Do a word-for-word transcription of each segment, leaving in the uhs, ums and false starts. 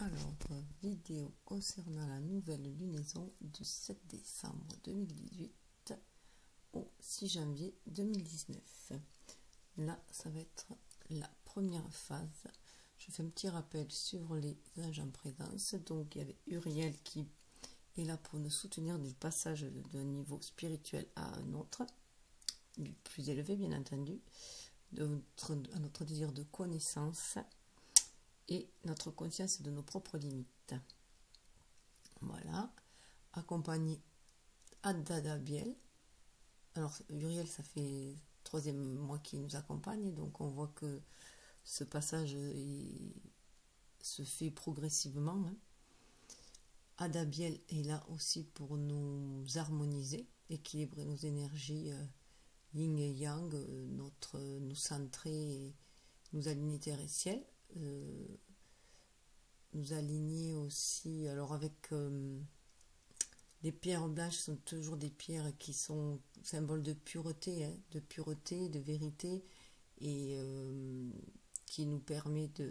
Alors, vidéo concernant la nouvelle lunaison du sept décembre deux mille dix-huit au six janvier deux mille dix-neuf. Là, ça va être la première phase. Je fais un petit rappel sur les anges en présence. Donc, il y avait Uriel qui est là pour nous soutenir du passage d'un niveau spirituel à un autre, plus élevé bien entendu, de notre, à notre désir de connaissance et notre conscience de nos propres limites. Voilà, accompagné Adadabiel. Alors Uriel, ça fait troisième mois qu'il nous accompagne, donc on voit que ce passage est, se fait progressivement. Hein. Adabiel est là aussi pour nous harmoniser, équilibrer nos énergies euh, yin et yang, euh, notre, nous centrer, et nous aligner terre et ciel. Euh, nous aligner aussi, alors avec euh, les pierres blanches sont toujours des pierres qui sont symboles de pureté, hein, de pureté, de vérité, et euh, qui nous permet de,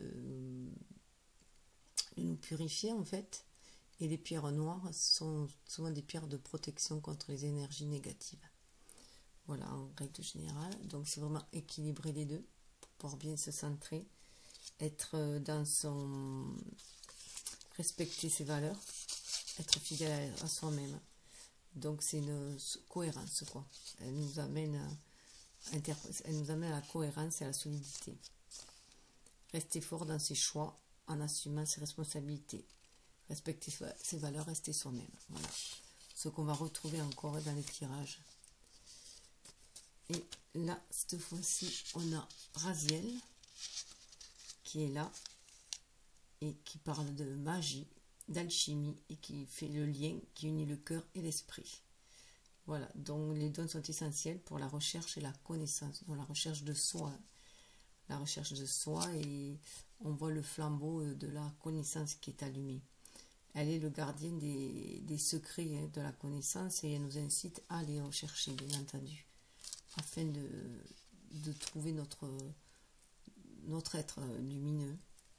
de nous purifier en fait. Et les pierres noires sont souvent des pierres de protection contre les énergies négatives. Voilà, en règle générale. Donc c'est vraiment équilibrer les deux pour pouvoir bien se centrer, être dans son... respecter ses valeurs, être fidèle à soi-même. Donc c'est une cohérence, quoi. Elle nous amène à, elle nous amène à la cohérence et à la solidité. Rester fort dans ses choix en assumant ses responsabilités. Respecter ses valeurs, rester soi-même. Voilà. Ce qu'on va retrouver encore dans les tirages. Et là, cette fois-ci, on a Raziel qui est là et qui parle de magie, d'alchimie et qui fait le lien qui unit le cœur et l'esprit. Voilà, donc les dons sont essentiels pour la recherche et la connaissance, donc la recherche de soi, la recherche de soi, et on voit le flambeau de la connaissance qui est allumé. Elle est le gardien des, des secrets hein, de la connaissance, et elle nous incite à aller rechercher, bien entendu, afin de, de trouver notre, notre être lumineux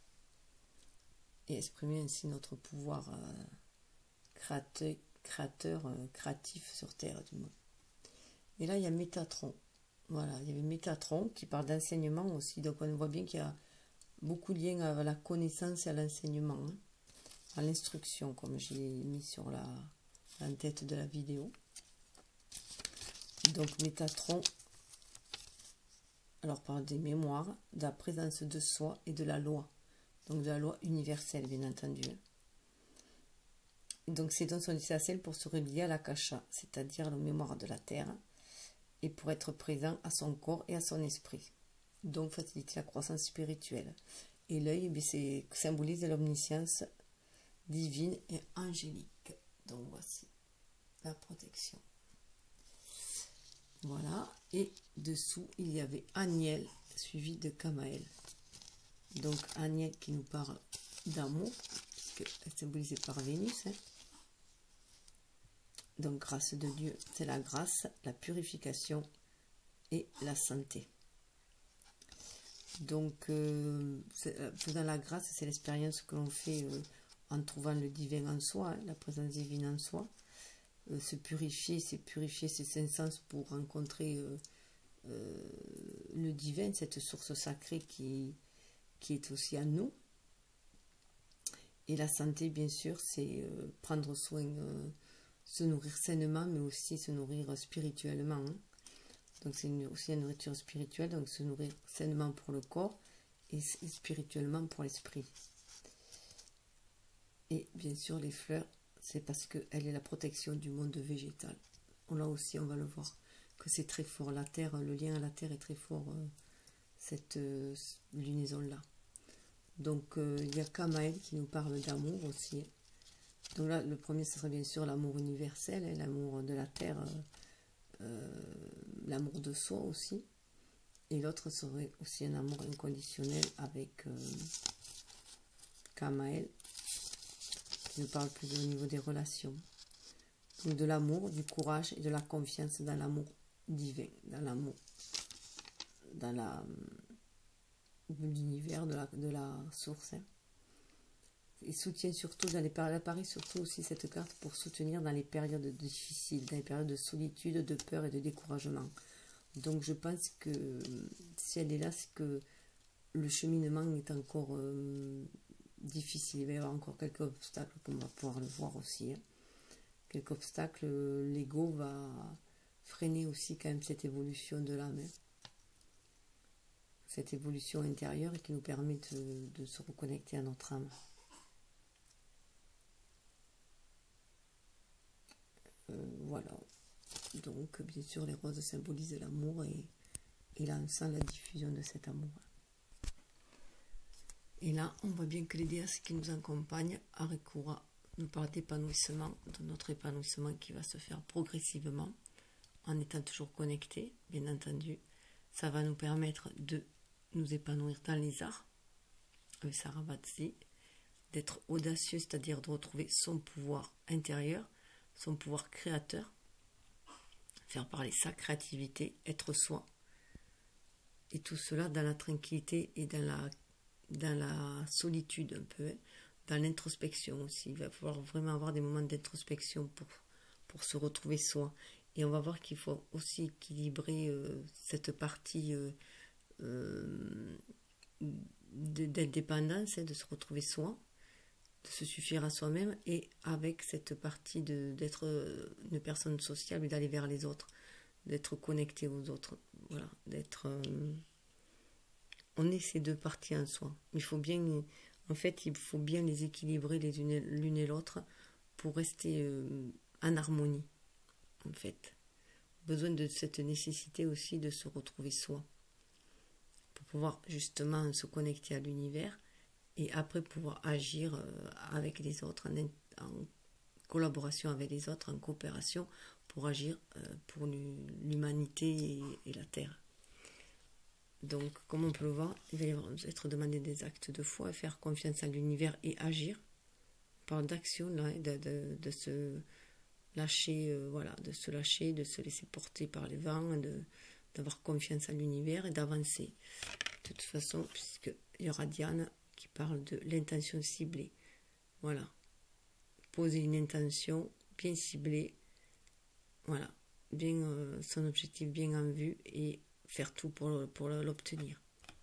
et exprimer ainsi notre pouvoir euh, créateur, créateur euh, créatif sur Terre du monde. Et là, il y a Métatron. Voilà, il y avait Métatron qui parle d'enseignement aussi. Donc, on voit bien qu'il y a beaucoup de liens à la connaissance et à l'enseignement, hein, à l'instruction, comme j'ai mis sur la, la tête de la vidéo. Donc, Métatron, alors parle des mémoires, de la présence de soi et de la loi. Donc de la loi universelle, bien entendu. Et donc ces dons sont essentiels pour se relier à l'akasha, c'est-à-dire la mémoire de la terre, et pour être présent à son corps et à son esprit. Donc faciliter la croissance spirituelle. Et l'œil, c'est symbolise l'omniscience divine et angélique. Donc voici la protection. Voilà. Et dessous, il y avait Aniel, suivi de Kamael. Donc Aniel qui nous parle d'amour, puisqu'elle est symbolisée par Vénus. Hein. Donc grâce de Dieu, c'est la grâce, la purification et la santé. Donc euh, faisant la grâce, c'est l'expérience que l'on fait euh, en trouvant le divin en soi, hein, la présence divine en soi. Euh, se purifier, c'est purifier ses cinq sens pour rencontrer euh, euh, le divin, cette source sacrée qui qui est aussi à nous. Et la santé, bien sûr, c'est euh, prendre soin, euh, se nourrir sainement, mais aussi se nourrir spirituellement. Hein. Donc c'est aussi une nourriture spirituelle, donc se nourrir sainement pour le corps et, et spirituellement pour l'esprit. Et bien sûr, les fleurs, c'est parce qu'elle est la protection du monde végétal. Là aussi, on va le voir, que c'est très fort. La terre, le lien à la terre est très fort, euh, cette euh, lunaison-là. Donc euh, il y a Kamael qui nous parle d'amour aussi. Donc là, le premier, ce serait bien sûr l'amour universel, hein, l'amour de la terre, euh, euh, l'amour de soi aussi. Et l'autre serait aussi un amour inconditionnel avec euh, Kamael, qui nous parle plus au niveau des relations. Donc de l'amour, du courage et de la confiance dans l'amour divin, dans l'amour, dans la... de l'univers, de la, de la source. Hein. il soutient surtout dans les périodes, apparaît surtout aussi cette carte pour soutenir dans les périodes difficiles, dans les périodes de solitude, de peur et de découragement. Donc je pense que si elle est là, c'est que le cheminement est encore euh, difficile. Il va y avoir encore quelques obstacles, comme on va pouvoir le voir aussi. Hein. Quelques obstacles, l'ego va freiner aussi quand même cette évolution de l'âme. Hein. Cette évolution intérieure qui nous permet de, de se reconnecter à notre âme. Euh, voilà. Donc, bien sûr, les roses symbolisent l'amour et, et là, on sent la diffusion de cet amour. Et là, on voit bien que les déesses qui nous accompagnent, Arekura, nous parlent d'épanouissement, de notre épanouissement qui va se faire progressivement, en étant toujours connectés, bien entendu. Ça va nous permettre de nous épanouir dans les arts, avec Saravatsi, d'être audacieux, c'est-à-dire de retrouver son pouvoir intérieur, son pouvoir créateur, faire parler sa créativité, être soi. Et tout cela dans la tranquillité et dans la, dans la solitude un peu, hein, dans l'introspection aussi. Il va falloir vraiment avoir des moments d'introspection pour, pour se retrouver soi. Et on va voir qu'il faut aussi équilibrer euh, cette partie euh, euh, d'indépendance, hein, de se retrouver soi, de se suffire à soi-même, et avec cette partie d'être une personne sociable et d'aller vers les autres, d'être connecté aux autres, voilà, d'être... Euh, on est ces deux parties en soi. Il faut bien, en fait, il faut bien les équilibrer les unes l'une et l'autre pour rester euh, en harmonie, en fait. Besoin de cette nécessité aussi de se retrouver soi, pour pouvoir justement se connecter à l'univers, et après pouvoir agir avec les autres, en, en collaboration avec les autres, en coopération, pour agir pour l'humanité et, et la Terre. Donc, comme on peut le voir, il va y avoir, être demandé des actes de foi, et faire confiance à l'univers et agir. On parle d'action, de, de, de se lâcher, euh, voilà, de se lâcher, de se laisser porter par les vents, de, d'avoir confiance à l'univers et d'avancer. De toute façon, puisqu'il y aura Diane qui parle de l'intention ciblée. Voilà. Poser une intention bien ciblée. Voilà. Bien, euh, son objectif bien en vue et faire tout pour, pour l'obtenir.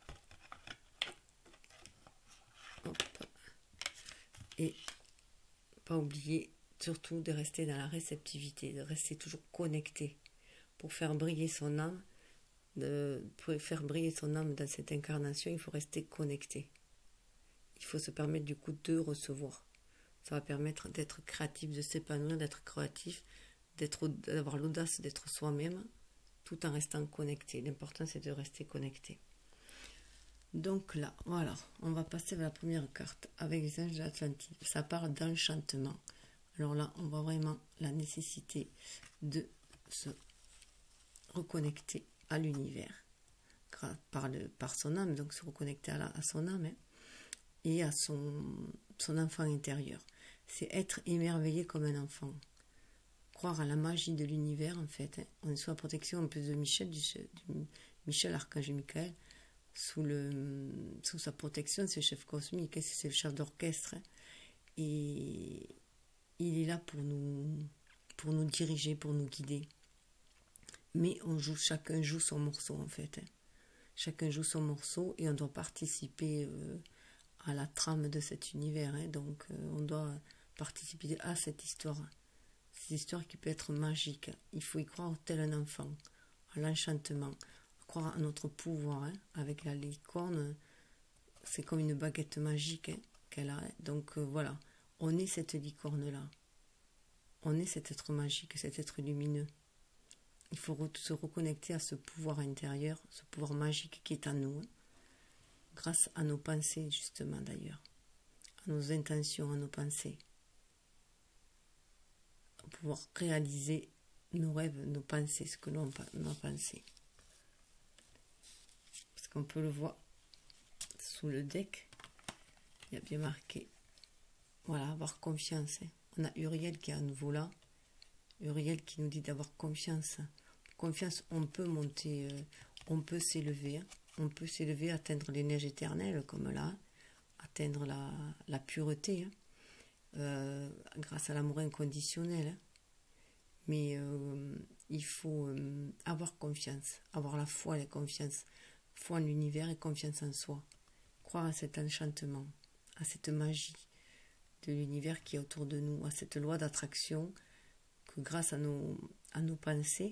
Et pas oublier surtout de rester dans la réceptivité, de rester toujours connecté pour faire briller son âme. De, pour faire briller son âme dans cette incarnation, il faut rester connecté. Il faut se permettre du coup de recevoir. Ça va permettre d'être créatif, de s'épanouir, d'être créatif, d'être, d'avoir l'audace d'être soi-même, tout en restant connecté. L'important, c'est de rester connecté. Donc là, voilà, on va passer à la première carte avec les anges de l'Atlantide. Ça parle d'enchantement. Alors là, on voit vraiment la nécessité de se reconnecter à l'univers par, le, par son âme, donc se reconnecter à, la, à son âme, hein, et à son, son enfant intérieur. C'est être émerveillé comme un enfant. Croire à la magie de l'univers, en fait. Hein. On est sous la protection un peu de Michel, du, du Michel, Archange Michael, sous, le, sous sa protection, c'est le chef cosmique, hein, c'est le chef d'orchestre. Hein. Et il est là pour nous, pour nous diriger, pour nous guider. Mais on joue, chacun joue son morceau, en fait. Hein. Chacun joue son morceau et on doit participer euh, à la trame de cet univers. Hein. Donc, euh, on doit participer à cette histoire. Cette histoire qui peut être magique. Il faut y croire tel un enfant, à l'enchantement, croire à notre pouvoir. Hein. Avec la licorne, c'est comme une baguette magique, hein, qu'elle a. Hein. Donc, euh, voilà, on est cette licorne-là. On est cet être magique, cet être lumineux. Il faut re- se reconnecter à ce pouvoir intérieur, ce pouvoir magique qui est en nous, hein, grâce à nos pensées, justement, d'ailleurs, à nos intentions, à nos pensées. Pour pouvoir réaliser nos rêves, nos pensées, ce que l'on a pensé. Parce qu'on peut le voir sous le deck, il y a bien marqué, voilà, avoir confiance. Hein. On a Uriel qui est à nouveau là. Uriel qui nous dit d'avoir confiance. Confiance, on peut monter, euh, on peut s'élever, hein. On peut s'élever, atteindre les neiges éternelles comme là. atteindre la, la pureté, hein, euh, grâce à l'amour inconditionnel. Hein. Mais euh, il faut euh, avoir confiance, avoir la foi et la confiance, foi en l'univers et confiance en soi. Croire à cet enchantement, à cette magie de l'univers qui est autour de nous, à cette loi d'attraction que grâce à nos, à nos pensées,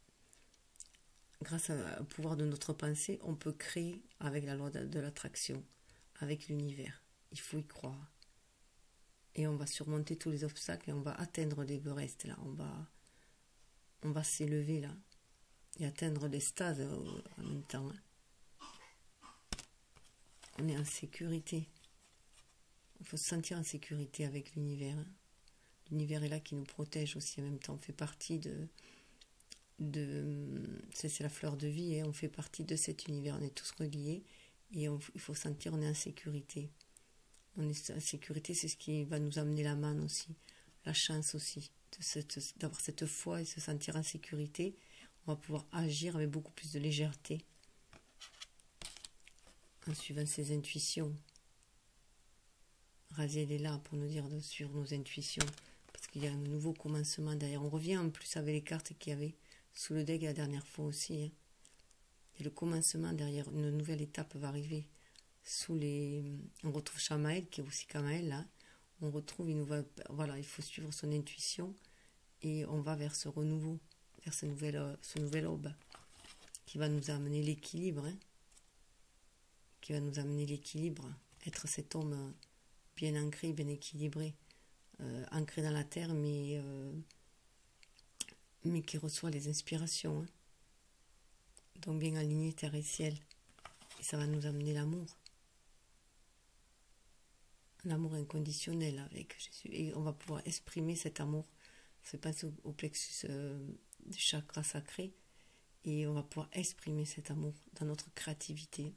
grâce au pouvoir de notre pensée, on peut créer avec la loi de, de l'attraction, avec l'univers. Il faut y croire. Et on va surmonter tous les obstacles et on va atteindre l'Everest là. On va, on va s'élever là et atteindre l'extase en même temps. On est en sécurité. Il faut se sentir en sécurité avec l'univers. L'univers est là qui nous protège aussi en même temps. On fait partie de... de c'est la fleur de vie. Hein. On fait partie de cet univers. On est tous reliés. Et on, il faut sentir qu'on est en sécurité. On est en sécurité, c'est ce qui va nous amener la manne aussi. La chance aussi. D'avoir cette foi et se sentir en sécurité. On va pouvoir agir avec beaucoup plus de légèreté. En suivant ses intuitions. Raziel est là pour nous dire de suivre nos intuitions, parce qu'il y a un nouveau commencement derrière. On revient en plus avec les cartes qu'il y avait sous le deck la dernière fois aussi. Hein. Et le commencement derrière, une nouvelle étape va arriver. Sous les, on retrouve Shamael qui est aussi Kamael là. On retrouve une nouvelle, voilà, il faut suivre son intuition et on va vers ce renouveau, vers ce nouvel, ce nouvel aube qui va nous amener l'équilibre. Hein. qui va nous amener l'équilibre, être cet homme bien ancré, bien équilibré, euh, ancré dans la terre, mais, euh, mais qui reçoit les inspirations. Hein. Donc bien aligné terre et ciel. Et ça va nous amener l'amour. L'amour inconditionnel avec Jésus. Et on va pouvoir exprimer cet amour. Ça passe au, au plexus euh, du chakra sacré. Et on va pouvoir exprimer cet amour dans notre créativité.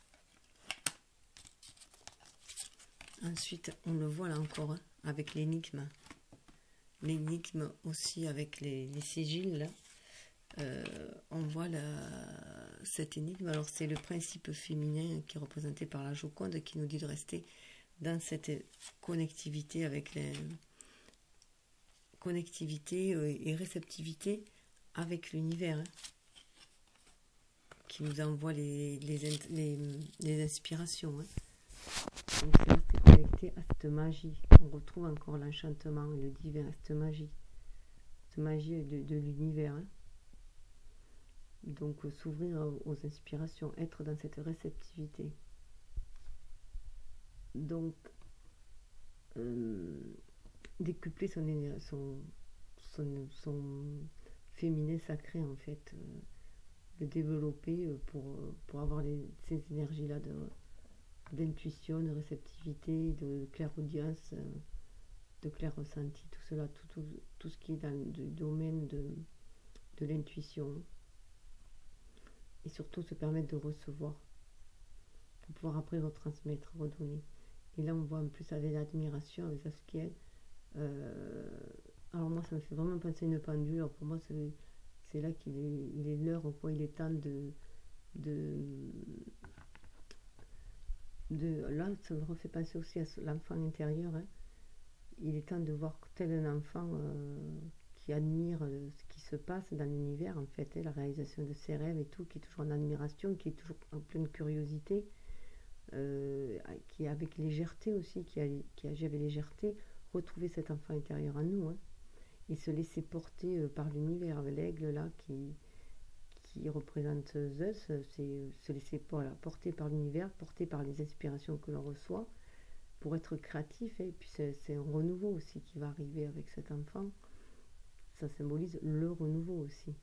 Ensuite, on le voit là encore, hein, avec l'énigme. L'énigme aussi avec les, les sigils. Là. Euh, on voit la, cette énigme. Alors, c'est le principe féminin qui est représenté par la Joconde qui nous dit de rester dans cette connectivité avec les connectivité et réceptivité avec l'univers, hein, qui nous envoie les, les, les, les inspirations. Hein. Donc c'est rester connecté à cette magie. On retrouve encore l'enchantement, le divin, cette magie. Cette magie de, de l'univers. Hein. Donc euh, s'ouvrir aux inspirations, être dans cette réceptivité. Donc euh, décupler son, son, son, son féminin sacré en fait. Euh, le développer pour, pour avoir les, ces énergies-là de d'intuition, de réceptivité, de clairaudience, de clair ressenti, tout cela, tout, tout, tout ce qui est dans le domaine de, de l'intuition. Et surtout se permettre de recevoir, pour pouvoir après retransmettre, redonner. Et là on voit en plus avec l'admiration, avec Askiel. Euh, alors moi ça me fait vraiment penser à une pendule. Alors pour moi c'est, c'est là qu'il est, il est l'heure au point il est temps de... de De, là, ça me refait penser aussi à l'enfant intérieur. Hein. Il est temps de voir tel un enfant euh, qui admire euh, ce qui se passe dans l'univers, en fait, hein, la réalisation de ses rêves et tout, qui est toujours en admiration, qui est toujours en pleine curiosité, euh, qui est avec légèreté aussi, qui, a, qui agit avec légèreté, retrouver cet enfant intérieur en nous, hein, et se laisser porter euh, par l'univers, avec l'aigle là qui... qui représente Zeus, c'est se laisser voilà, porter par l'univers, porter par les inspirations que l'on reçoit, pour être créatif. Et puis c'est, c'est un renouveau aussi qui va arriver avec cet enfant. Ça symbolise le renouveau aussi.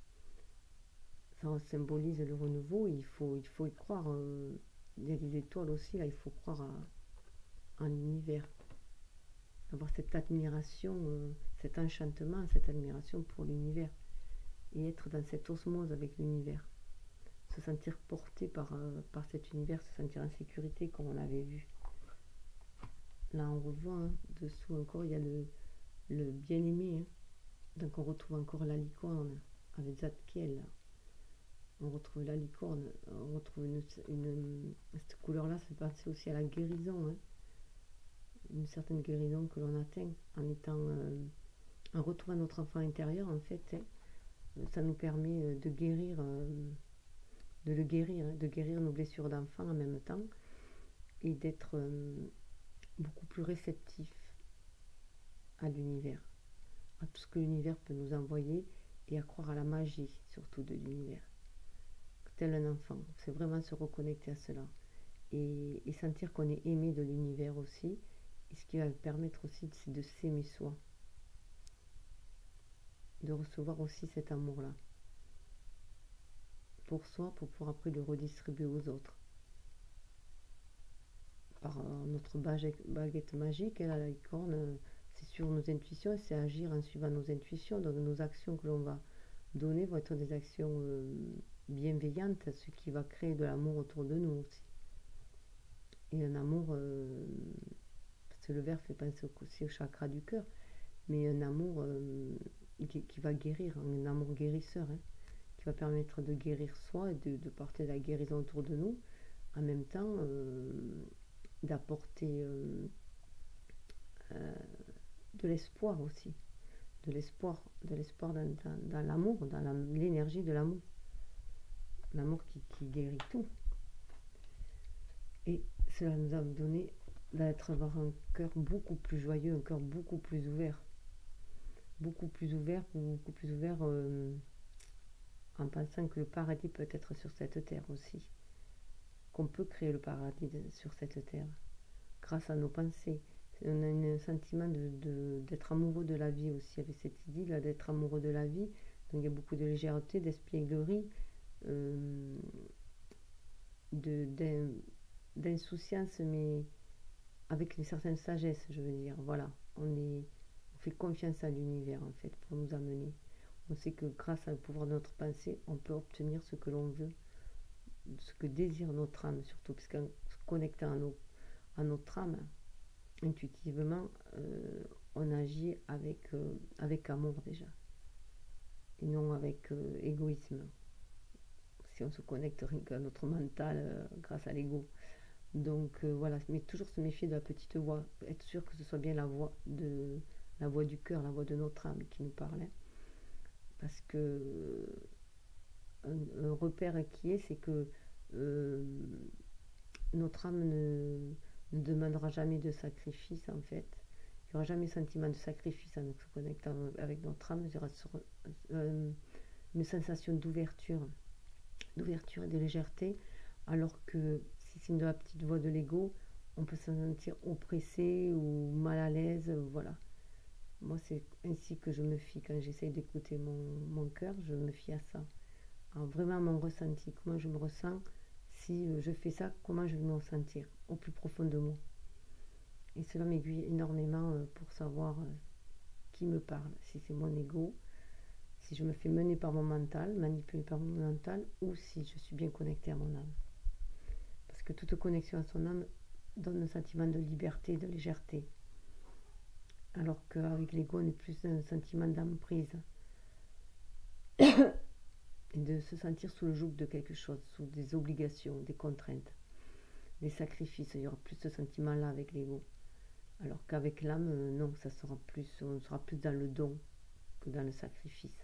Ça symbolise le renouveau. Il faut, il faut y croire. Euh, il y a des étoiles aussi, là, il faut croire à, en l'univers. Avoir cette admiration, euh, cet enchantement, cette admiration pour l'univers. Et être dans cette osmose avec l'univers. Se sentir porté par, euh, par cet univers, se sentir en sécurité comme on l'avait vu. Là on revoit, hein, dessous encore il y a le, le bien-aimé. Hein. Donc on retrouve encore la licorne avec Zadkiel. on retrouve la licorne, on retrouve une, une cette couleur-là, c'est penser aussi à la guérison, hein. Une certaine guérison que l'on atteint en étant, euh, en retrouvant notre enfant intérieur, en fait, hein. Ça nous permet de guérir, euh, de le guérir, hein, de guérir nos blessures d'enfant en même temps, et d'être euh, beaucoup plus réceptif à l'univers, à tout ce que l'univers peut nous envoyer, et à croire à la magie, surtout de l'univers. Tel un enfant, c'est vraiment se reconnecter à cela, et, et sentir qu'on est aimé de l'univers aussi, et ce qui va permettre aussi, c'est de s'aimer soi, de recevoir aussi cet amour-là, pour soi, pour pouvoir après le redistribuer aux autres. Par euh, notre baguette magique, hein, la licorne, euh, c'est sur nos intuitions, c'est agir en suivant nos intuitions. Donc nos actions que l'on va donner vont être des actions euh, bienveillantes, ce qui va créer de l'amour autour de nous aussi. Et un amour, euh, parce que le verre fait penser aussi au chakra du cœur, mais un amour euh, qui, qui va guérir, un amour guérisseur, hein, qui va permettre de guérir soi et de, de porter la guérison autour de nous, en même temps euh, d'apporter euh, euh, de l'espoir aussi, de l'espoir, de l'espoir dans, dans, dans l'amour, dans la, l'énergie de l'amour, l'amour qui, qui guérit tout. Et cela nous a donné d'être avoir un cœur beaucoup plus joyeux, un cœur beaucoup plus ouvert, beaucoup plus ouvert, beaucoup plus ouvert, euh, en pensant que le paradis peut être sur cette terre aussi, qu'on peut créer le paradis de, sur cette terre, grâce à nos pensées. On a un sentiment de, de, d'être amoureux de la vie aussi, avec cette idée là d'être amoureux de la vie. Donc il y a beaucoup de légèreté, d'espièglerie, euh, de, d'in, d'insouciance, mais avec une certaine sagesse, je veux dire. Voilà, on, est, on fait confiance à l'univers en fait pour nous amener. On sait que grâce au pouvoir de notre pensée, on peut obtenir ce que l'on veut, ce que désire notre âme surtout, parce qu'en se connectant à, nos, à notre âme, intuitivement, euh, on agit avec, euh, avec amour déjà, et non avec euh, égoïsme. Si on se connecte à notre mental euh, grâce à l'ego. Donc euh, voilà, mais toujours se méfier de la petite voix, être sûr que ce soit bien la voix de la voix du cœur, la voix de notre âme qui nous parle, hein. Parce que euh, un, un repère qui est, c'est que euh, notre âme ne, ne demandera jamais de sacrifice en fait. Il n'y aura jamais sentiment de sacrifice en se connectant avec notre âme. Il y aura euh, une sensation d'ouverture, d'ouverture et de légèreté, alors que si c'est de la petite voix de l'ego, on peut se sentir oppressé ou mal à l'aise, voilà. Moi, c'est ainsi que je me fie quand j'essaye d'écouter mon, mon cœur, je me fie à ça. Alors, vraiment, mon ressenti, comment je me ressens, si je fais ça, comment je vais me ressentir au plus profond de moi. Et cela m'aiguille énormément pour savoir qui me parle, si c'est mon ego, si je me fais mener par mon mental, manipuler par mon mental, ou si je suis bien connectée à mon âme. Parce que toute connexion à son âme donne un sentiment de liberté, de légèreté. Alors qu'avec l'ego, on est plus un sentiment d'emprise. Et de se sentir sous le joug de quelque chose, sous des obligations, des contraintes, des sacrifices. Il y aura plus ce sentiment-là avec l'ego. Alors qu'avec l'âme, non, ça sera plus, on sera plus dans le don que dans le sacrifice.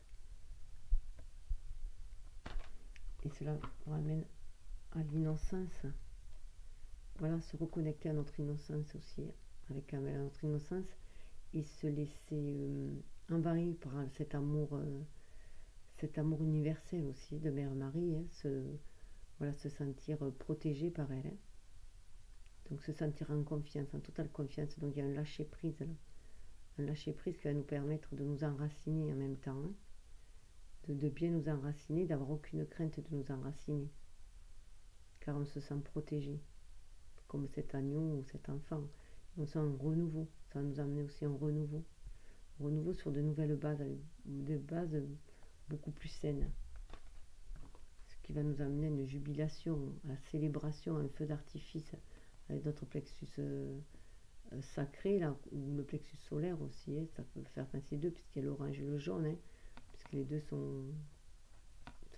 Et cela ramène à l'innocence. Voilà, se reconnecter à notre innocence aussi, avec notre innocence, et se laisser euh, envahir par cet amour, euh, cet amour universel aussi de Mère Marie, hein, se, voilà, se sentir protégé par elle, hein. Donc se sentir en confiance, en totale confiance. Donc il y a un lâcher prise, là. Un lâcher prise qui va nous permettre de nous enraciner en même temps, hein, de, de bien nous enraciner, d'avoir aucune crainte de nous enraciner, car on se sent protégé, comme cet agneau ou cet enfant. On sent un renouveau, ça va nous amener aussi un renouveau, un renouveau sur de nouvelles bases, des bases beaucoup plus saines, ce qui va nous amener à une jubilation, à la célébration, à un feu d'artifice avec notre plexus euh, sacré, là, ou le plexus solaire aussi, hein, ça peut faire penser deux, puisqu'il y a l'orange et le jaune, hein, puisque les deux sont,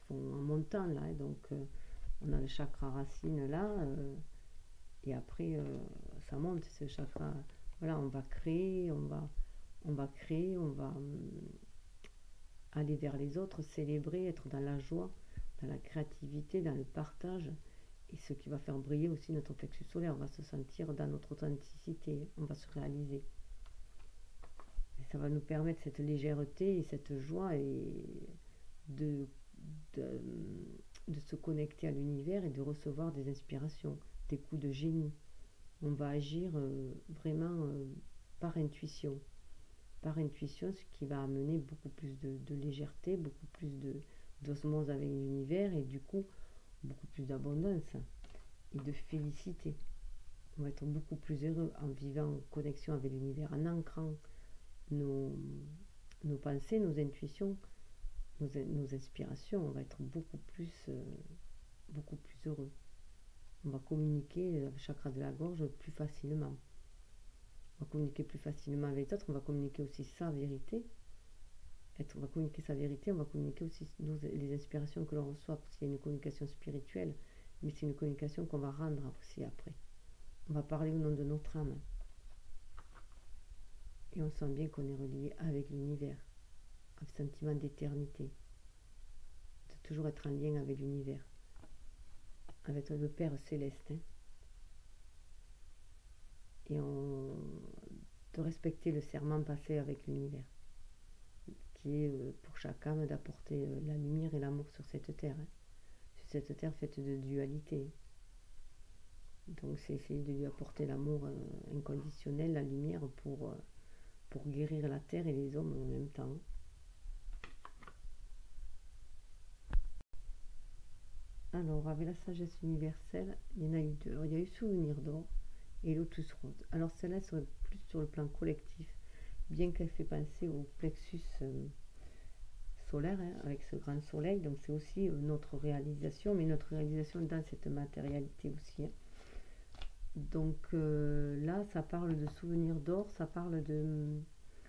font en montant là, hein, donc euh, on a le chakra racine là, euh, et après euh, ça monte, ce chakra, voilà, on va créer, on va, on va créer, on va hum, aller vers les autres, célébrer, être dans la joie, dans la créativité, dans le partage, et ce qui va faire briller aussi notre plexus solaire, on va se sentir dans notre authenticité, on va se réaliser. Et ça va nous permettre cette légèreté et cette joie et de, de, de se connecter à l'univers et de recevoir des inspirations, des coups de génie. On va agir euh, vraiment euh, par intuition. Par intuition, ce qui va amener beaucoup plus de, de légèreté, beaucoup plus de, d'osmose avec l'univers et du coup beaucoup plus d'abondance et de félicité. On va être beaucoup plus heureux en vivant en connexion avec l'univers, en ancrant nos, nos pensées, nos intuitions, nos, nos inspirations. On va être beaucoup plus, euh, beaucoup plus heureux. On va communiquer le chakra de la gorge plus facilement. On va communiquer plus facilement avec les autres. On va communiquer aussi sa vérité. Être, on va communiquer sa vérité. On va communiquer aussi nos, les inspirations que l'on reçoit. Parce qu'il y a une communication spirituelle. Mais c'est une communication qu'on va rendre aussi après. On va parler au nom de notre âme. Et on sent bien qu'on est relié avec l'univers. Un sentiment d'éternité. De toujours être en lien avec l'univers. Avec le Père Céleste. Hein. Et on, de respecter le serment passé avec l'univers, qui est pour chaque âme d'apporter la lumière et l'amour sur cette terre, hein, sur cette terre faite de dualité. Donc c'est essayer de lui apporter l'amour euh, inconditionnel, la lumière pour, euh, pour guérir la terre et les hommes en même temps. Alors avec la sagesse universelle, il y en a eu deux. Alors, il y a eu Souvenir d'or et Lotus Rose. Alors celle-là serait plus sur le plan collectif, bien qu'elle fait penser au plexus euh, solaire, hein, avec ce grand soleil, donc c'est aussi euh, notre réalisation, mais notre réalisation dans cette matérialité aussi. Hein. Donc euh, là, ça parle de Souvenir d'or, ça parle de,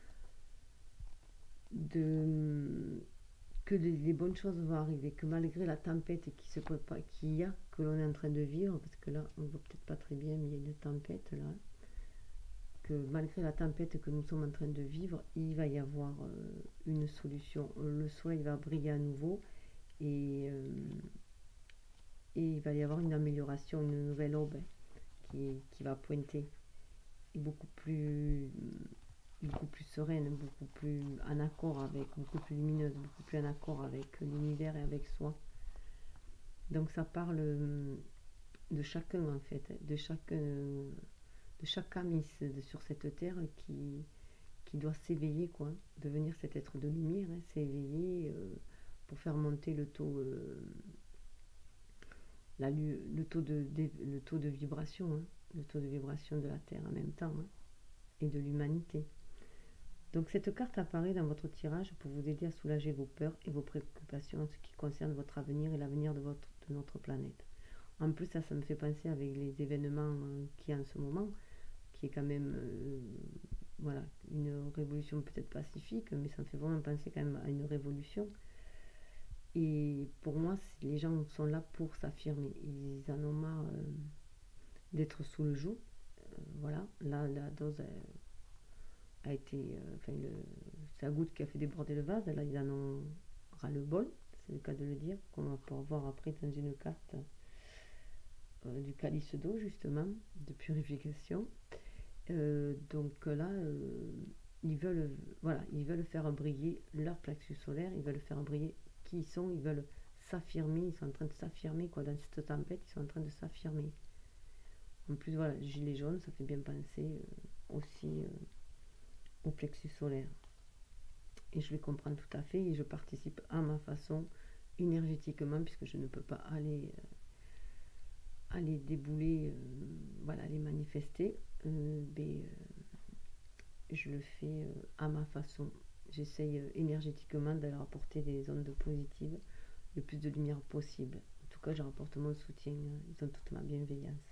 de que les, les bonnes choses vont arriver, que malgré la tempête qui se prépare, qu'il y a, que l'on est en train de vivre, parce que là, on ne voit peut-être pas très bien, mais il y a une tempête là, que malgré la tempête que nous sommes en train de vivre, il va y avoir euh, une solution. Le soleil va briller à nouveau et, euh, et il va y avoir une amélioration, une nouvelle aube qui, qui va pointer, et beaucoup plus beaucoup plus sereine, beaucoup plus en accord avec, beaucoup plus lumineuse, beaucoup plus en accord avec l'univers et avec soi. Donc ça parle de chacun en fait, de chaque, de chaque âme sur cette terre qui, qui doit s'éveiller, quoi, devenir cet être de lumière, hein, s'éveiller euh, pour faire monter le taux, euh, la, le, taux de, de, le taux de vibration, hein, le taux de vibration de la terre en même temps, hein, et de l'humanité. Donc cette carte apparaît dans votre tirage pour vous aider à soulager vos peurs et vos préoccupations en ce qui concerne votre avenir et l'avenir de, votre, de notre planète. En plus, ça, ça me fait penser avec les événements euh, qu'il y a en ce moment, qui est quand même euh, voilà, une révolution peut-être pacifique, mais ça me fait vraiment penser quand même à une révolution. Et pour moi, les gens sont là pour s'affirmer. Ils en ont marre euh, d'être sous le joug. Euh, voilà, là, la dose... Euh, a été, euh, enfin le, c'est la goutte qui a fait déborder le vase. Là, ils en ont ras le bol, c'est le cas de le dire, qu'on va pouvoir voir après dans une carte euh, du calice d'eau, justement, de purification. Euh, donc là, euh, ils veulent, voilà, ils veulent faire briller leur plexus solaire, ils veulent faire briller qui ils sont, ils veulent s'affirmer, ils sont en train de s'affirmer, quoi, dans cette tempête, ils sont en train de s'affirmer. En plus, voilà, le gilet jaune, ça fait bien penser euh, aussi euh, au plexus solaire. Et je les comprends tout à fait et je participe à ma façon énergétiquement, puisque je ne peux pas aller euh, aller débouler, euh, voilà, les manifester, euh, mais euh, je le fais euh, à ma façon. J'essaye euh, énergétiquement de leur apporter des ondes positives, le plus de lumière possible. En tout cas, je rapporte mon soutien, ils ont toute ma bienveillance.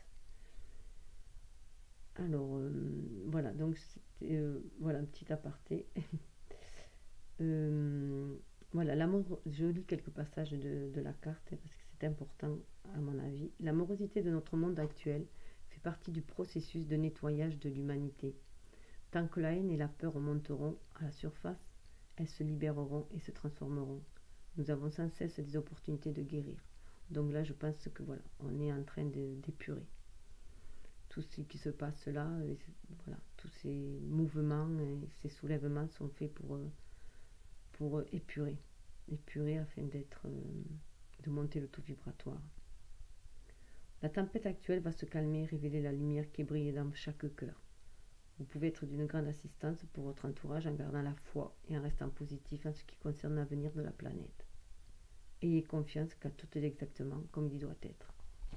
Alors, euh, voilà, donc c'était euh, voilà, un petit aparté. euh, Voilà, l'amour, je lis quelques passages de, de la carte parce que c'est important à mon avis. L'amorosité de notre monde actuel fait partie du processus de nettoyage de l'humanité. Tant que la haine et la peur remonteront à la surface, elles se libéreront et se transformeront. Nous avons sans cesse des opportunités de guérir. Donc là, je pense que voilà, on est en train d'épurer. Tout ce qui se passe là, voilà, tous ces mouvements et ces soulèvements sont faits pour, pour épurer, épurer afin d'être, de monter le taux vibratoire. La tempête actuelle va se calmer et révéler la lumière qui brille dans chaque cœur. Vous pouvez être d'une grande assistance pour votre entourage en gardant la foi et en restant positif en ce qui concerne l'avenir de la planète. Ayez confiance car tout est exactement comme il doit être.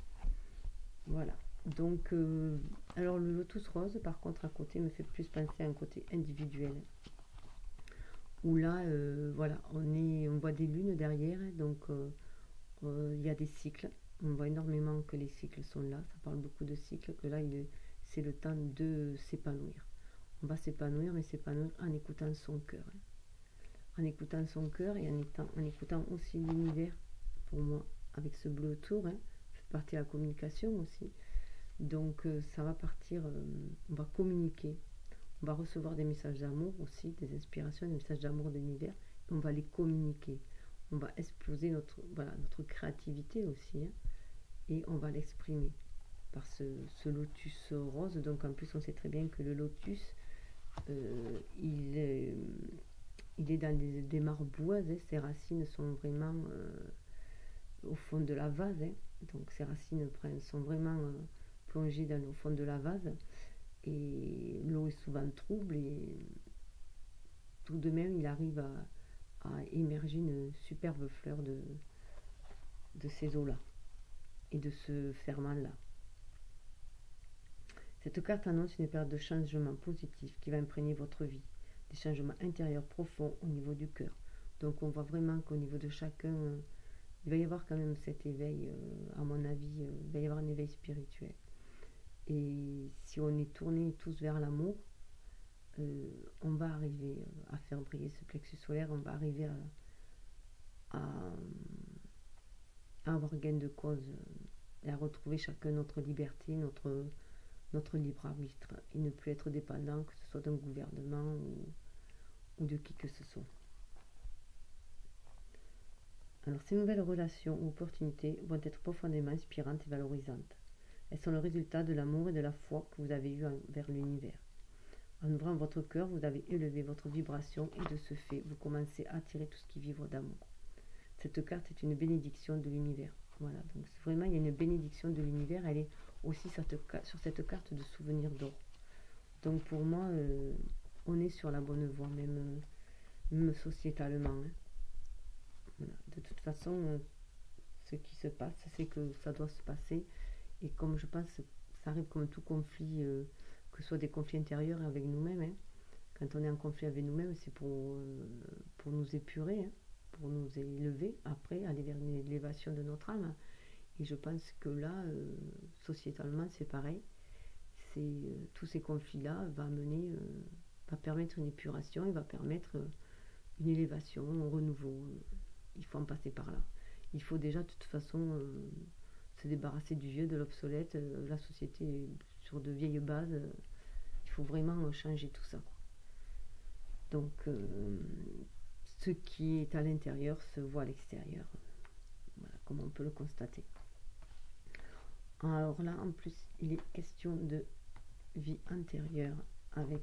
Voilà. Donc, euh, alors le lotus rose, par contre, à côté, me fait plus penser à un côté individuel. Où là, euh, voilà, on, est, on voit des lunes derrière, donc euh, euh, il y a des cycles. On voit énormément que les cycles sont là. Ça parle beaucoup de cycles, que là, c'est le temps de s'épanouir. On va s'épanouir, mais s'épanouir en écoutant son cœur. Hein. En écoutant son cœur et en, étant, en écoutant aussi l'univers, pour moi, avec ce bleu autour, hein, fait partie de la communication aussi. Donc euh, ça va partir, euh, on va communiquer, on va recevoir des messages d'amour aussi, des inspirations, des messages d'amour de l'univers, et on va les communiquer. On va exploser notre, voilà, notre créativité aussi, hein, et on va l'exprimer par ce, ce lotus rose. Donc en plus on sait très bien que le lotus, euh, il, est, il est dans des, des mares boueuses, hein, ses racines sont vraiment euh, au fond de la vase, hein, donc ses racines sont vraiment... Euh, plongé dans le fond de la vase et l'eau est souvent trouble et tout de même il arrive à, à émerger une superbe fleur de, de ces eaux là et de ce ferment là. Cette carte annonce une période de changement positif qui va imprégner votre vie, des changements intérieurs profonds au niveau du cœur. Donc on voit vraiment qu'au niveau de chacun euh, il va y avoir quand même cet éveil, euh, à mon avis, euh, il va y avoir un éveil spirituel. Et si on est tourné tous vers l'amour, euh, on va arriver à faire briller ce plexus solaire, on va arriver à, à, à avoir gain de cause et à retrouver chacun notre liberté, notre, notre libre arbitre et ne plus être dépendant, que ce soit d'un gouvernement ou, ou de qui que ce soit. Alors ces nouvelles relations ou opportunités vont être profondément inspirantes et valorisantes. Elles sont le résultat de l'amour et de la foi que vous avez eu envers l'univers. En ouvrant votre cœur, vous avez élevé votre vibration et de ce fait, vous commencez à attirer tout ce qui vibre d'amour. Cette carte est une bénédiction de l'univers. Voilà, donc vraiment, il y a une bénédiction de l'univers. Elle est aussi sur cette carte de souvenir d'or. Donc pour moi, euh, on est sur la bonne voie, même, même sociétalement. Hein. Voilà. De toute façon, euh, ce qui se passe, c'est que ça doit se passer. Et comme je pense, ça arrive comme tout conflit, euh, que ce soit des conflits intérieurs avec nous-mêmes. Hein. Quand on est en conflit avec nous-mêmes, c'est pour, euh, pour nous épurer, hein, pour nous élever, après aller vers une élévation de notre âme. Et je pense que là, euh, sociétalement, c'est pareil. C'est, euh, tous ces conflits-là va mener, euh, va permettre une épuration, il va permettre euh, une élévation, un renouveau. Il faut en passer par là. Il faut déjà, de toute façon... Euh, se débarrasser du vieux, de l'obsolète, euh, la société est sur de vieilles bases, euh, il faut vraiment changer tout ça. Quoi. Donc, euh, ce qui est à l'intérieur se voit à l'extérieur, voilà, comme on peut le constater. Alors là, en plus, il est question de vie intérieure avec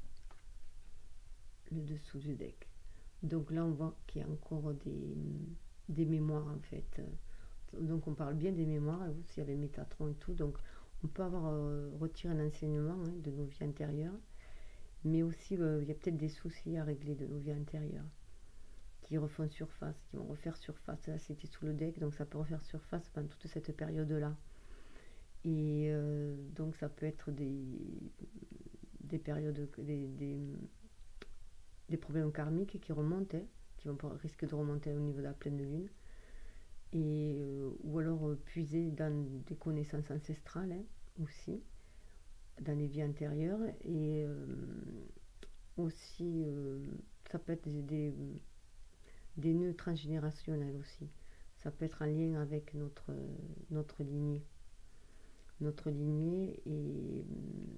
le dessous du deck. Donc là, on voit qu'il y a encore des, des mémoires, en fait. Donc on parle bien des mémoires, aussi avec Métatron et tout, donc on peut avoir euh, retiré un enseignement, hein, de nos vies intérieures, mais aussi euh, il y a peut-être des soucis à régler de nos vies intérieures qui refont surface, qui vont refaire surface. Là c'était sous le deck, donc ça peut refaire surface pendant toute cette période là. Et euh, donc ça peut être des, des périodes, des, des, des problèmes karmiques qui remontent, hein, qui vont risquer de remonter au niveau de la pleine lune. Et, euh, ou alors euh, puiser dans des connaissances ancestrales, hein, aussi, dans les vies antérieures. Et euh, aussi, euh, ça peut être des, des, des nœuds transgénérationnels aussi. Ça peut être en lien avec notre, notre lignée. Notre lignée, et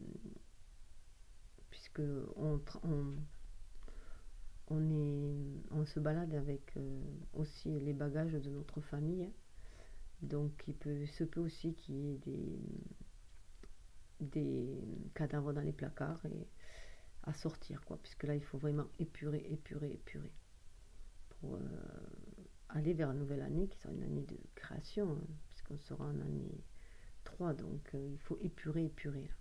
puisque on, on, on, est, on se balade avec euh, aussi les bagages de notre famille. Donc il peut, se peut aussi qu'il y ait des, des cadavres dans les placards et à sortir, quoi, puisque là il faut vraiment épurer, épurer, épurer pour euh, aller vers une nouvelle année qui sera une année de création, hein, puisqu'on sera en année trois, donc euh, il faut épurer, épurer là.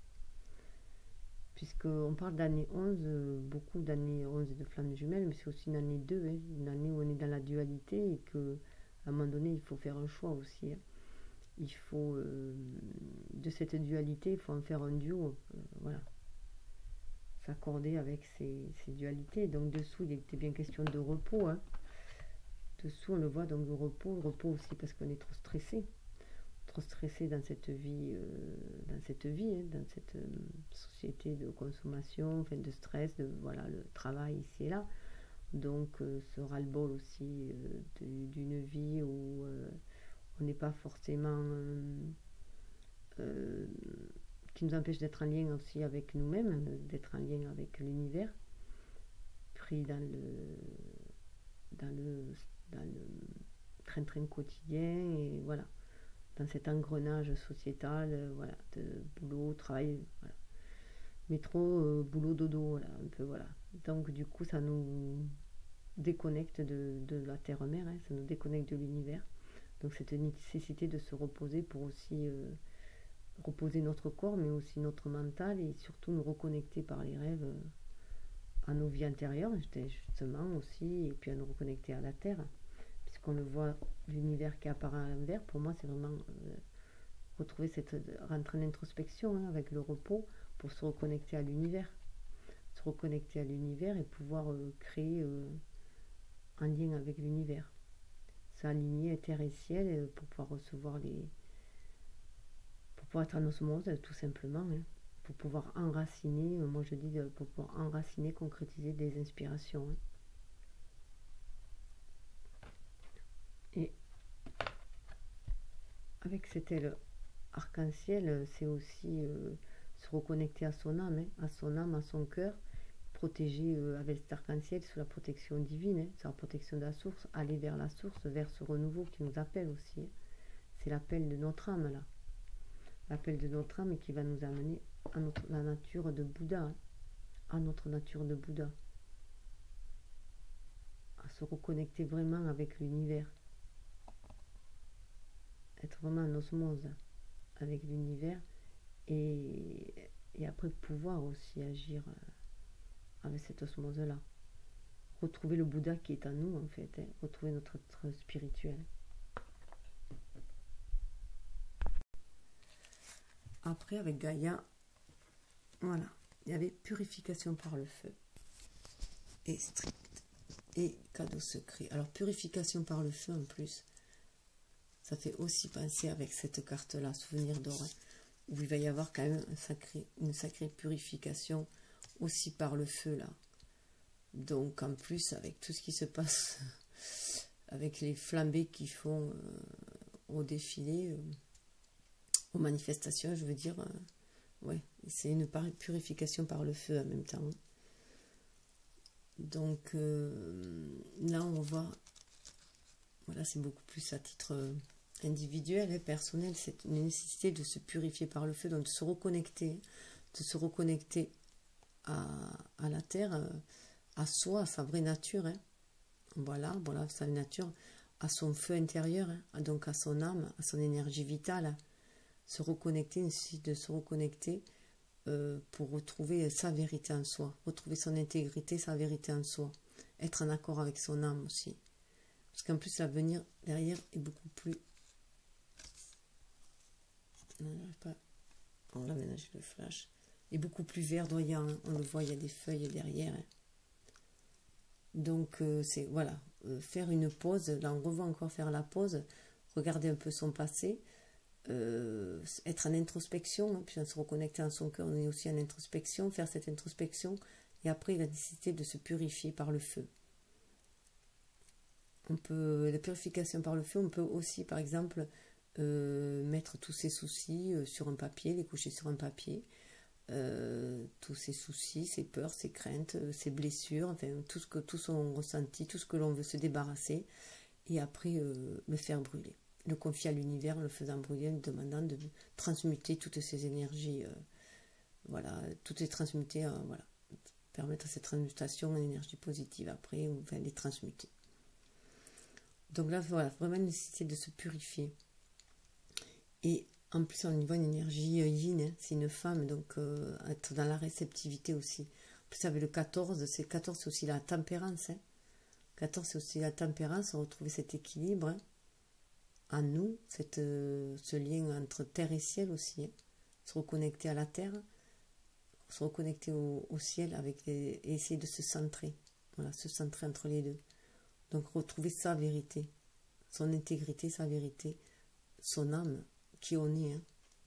Puisqu'on parle d'année onze, euh, beaucoup d'années onze et de flammes jumelles, mais c'est aussi une année deux, hein, une année où on est dans la dualité et qu'à un moment donné il faut faire un choix aussi, hein. Il faut, euh, de cette dualité, il faut en faire un duo, euh, voilà, s'accorder avec ces, ces dualités. Donc dessous, il était bien question de repos, hein. Dessous, on le voit, donc le repos, repos aussi parce qu'on est trop stressé, trop stressé dans cette vie, euh, dans cette vie, hein, dans cette euh, société de consommation, enfin de stress, de voilà, le travail ici et là. Donc euh, ce ras-le-bol aussi euh, d'une vie où euh, on n'est pas forcément euh, euh, qui nous empêche d'être en lien aussi avec nous-mêmes, d'être en lien avec l'univers, pris dans le dans le dans le train-train quotidien, et voilà, dans cet engrenage sociétal, euh, voilà, de boulot, travail, voilà. Métro, euh, boulot, dodo, voilà, un peu, voilà. Donc du coup, ça nous déconnecte de, de la terre-mère, hein, ça nous déconnecte de l'univers. Donc cette nécessité de se reposer pour aussi euh, reposer notre corps, mais aussi notre mental, et surtout nous reconnecter par les rêves euh, à nos vies antérieures, justement aussi, et puis à nous reconnecter à la terre, puisqu'on le voit, l'univers qui apparaît à l'envers. Pour moi, c'est vraiment euh, retrouver cette, rentrer en introspection, hein, avec le repos, pour se reconnecter à l'univers, se reconnecter à l'univers et pouvoir euh, créer euh, un lien avec l'univers, s'aligner terre et ciel, euh, pour pouvoir recevoir les, pour pouvoir être en osmose, tout simplement, hein, pour pouvoir enraciner, euh, moi je dis, euh, pour pouvoir enraciner, concrétiser des inspirations, hein. Et avec cette aile arc-en-ciel, c'est aussi euh, se reconnecter à son âme, hein, à son âme, à son cœur, protéger euh, avec cet arc-en-ciel sous la protection divine, hein, c'est la protection de la source, aller vers la source, vers ce renouveau qui nous appelle aussi, hein. C'est l'appel de notre âme là, l'appel de notre âme qui va nous amener à notre, la nature de Bouddha, hein, à notre nature de Bouddha, à se reconnecter vraiment avec l'univers, être vraiment en osmose avec l'univers, et, et après pouvoir aussi agir euh, avec cette osmose là, retrouver le Bouddha qui est en nous en fait, hein, retrouver notre être spirituel. Après, avec Gaïa, voilà, il y avait purification par le feu et strict et cadeau secret. Alors purification par le feu en plus, ça fait aussi penser avec cette carte là, souvenir d'or, hein, où il va y avoir quand même un sacré, une sacrée purification aussi par le feu là. Donc en plus avec tout ce qui se passe avec les flambées qui font euh, au défilé, euh, aux manifestations, je veux dire, euh, ouais, c'est une purification par le feu en même temps. Donc euh, là on voit, voilà, c'est beaucoup plus à titre euh, individuel et personnel, c'est une nécessité de se purifier par le feu, donc de se reconnecter, de se reconnecter à, à la terre, euh, à soi, à sa vraie nature, hein. Voilà, voilà, sa nature, à son feu intérieur, hein, donc à son âme, à son énergie vitale, se reconnecter, nécessite de se reconnecter euh, pour retrouver sa vérité en soi, retrouver son intégrité, sa vérité en soi, être en accord avec son âme aussi. Parce qu'en plus, l'avenir derrière est beaucoup plus... Non, j'arrive pas... On l'a ménagé le flash. Est beaucoup plus verdoyant, hein. On le voit, il y a des feuilles derrière, hein. Donc, euh, c'est, voilà, euh, faire une pause, là on revoit encore faire la pause, regarder un peu son passé, euh, être en introspection, hein, puis en se reconnecter à son cœur, on est aussi en introspection, faire cette introspection, et après la nécessité de se purifier par le feu. On peut, la purification par le feu, on peut aussi, par exemple, euh, mettre tous ses soucis euh, sur un papier, les coucher sur un papier. Euh, tous ses soucis, ses peurs, ses craintes, euh, ses blessures, enfin, tout ce que tout son ressenti, tout ce que l'on veut se débarrasser, et après euh, le faire brûler. Le confier à l'univers, le faisant brûler, en demandant de transmuter toutes ces énergies, euh, voilà, toutes les transmuter, euh, voilà, permettre cette transmutation en énergie positive après, ou enfin, les transmuter. Donc là, voilà, vraiment nécessité de se purifier. Et en plus, on y voit une énergie yin, hein, c'est une femme, donc euh, être dans la réceptivité aussi. En plus, avec le quatorze, c'est quatorze, c'est aussi la tempérance. Hein. quatorze, c'est aussi la tempérance, on retrouve cet équilibre hein, en nous, cette, euh, ce lien entre terre et ciel aussi. Hein. Se reconnecter à la terre, se reconnecter au, au ciel avec les, et essayer de se centrer. Voilà, se centrer entre les deux. Donc retrouver sa vérité, son intégrité, sa vérité, son âme, qui on est. Hein.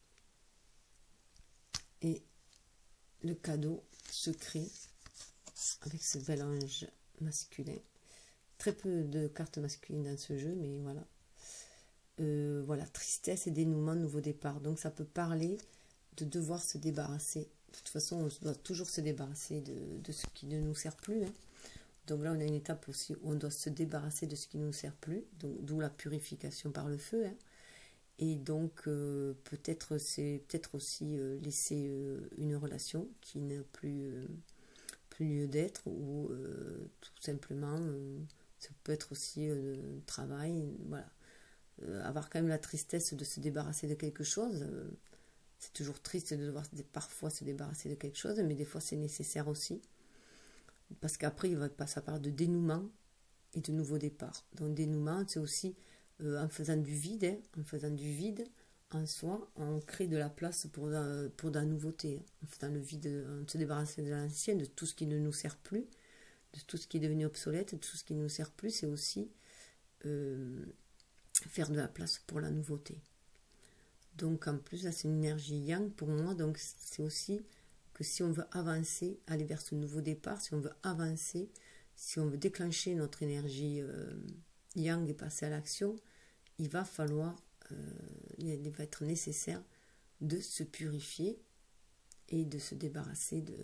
Et le cadeau secret avec ce bel ange masculin. Très peu de cartes masculines dans ce jeu, mais voilà. Euh, voilà, tristesse et dénouement, nouveau départ. Donc ça peut parler de devoir se débarrasser. De toute façon, on doit toujours se débarrasser de, de ce qui ne nous sert plus. Hein. Donc là, on a une étape aussi où on doit se débarrasser de ce qui ne nous sert plus, d'où la purification par le feu. Hein. Et donc, euh, peut-être c'est peut-être aussi euh, laisser euh, une relation qui n'a plus, euh, plus lieu d'être, ou euh, tout simplement, euh, ça peut être aussi euh, travail, voilà. Euh, avoir quand même la tristesse de se débarrasser de quelque chose. Euh, c'est toujours triste de devoir parfois se débarrasser de quelque chose, mais des fois c'est nécessaire aussi. Parce qu'après, il va passer par de dénouement et de nouveau départ. Donc, dénouement, c'est aussi euh, en faisant du vide, hein, en faisant du vide en soi, on crée de la place pour, euh, pour de la nouveauté. Hein. En faisant le vide, on se débarrasse de l'ancien, de tout ce qui ne nous sert plus, de tout ce qui est devenu obsolète, de tout ce qui ne nous sert plus, c'est aussi euh, faire de la place pour la nouveauté. Donc, en plus, là, c'est une énergie yang pour moi, donc c'est aussi que si on veut avancer, aller vers ce nouveau départ, si on veut avancer, si on veut déclencher notre énergie euh, yang et passer à l'action, il va falloir, euh, il va être nécessaire de se purifier et de se débarrasser de,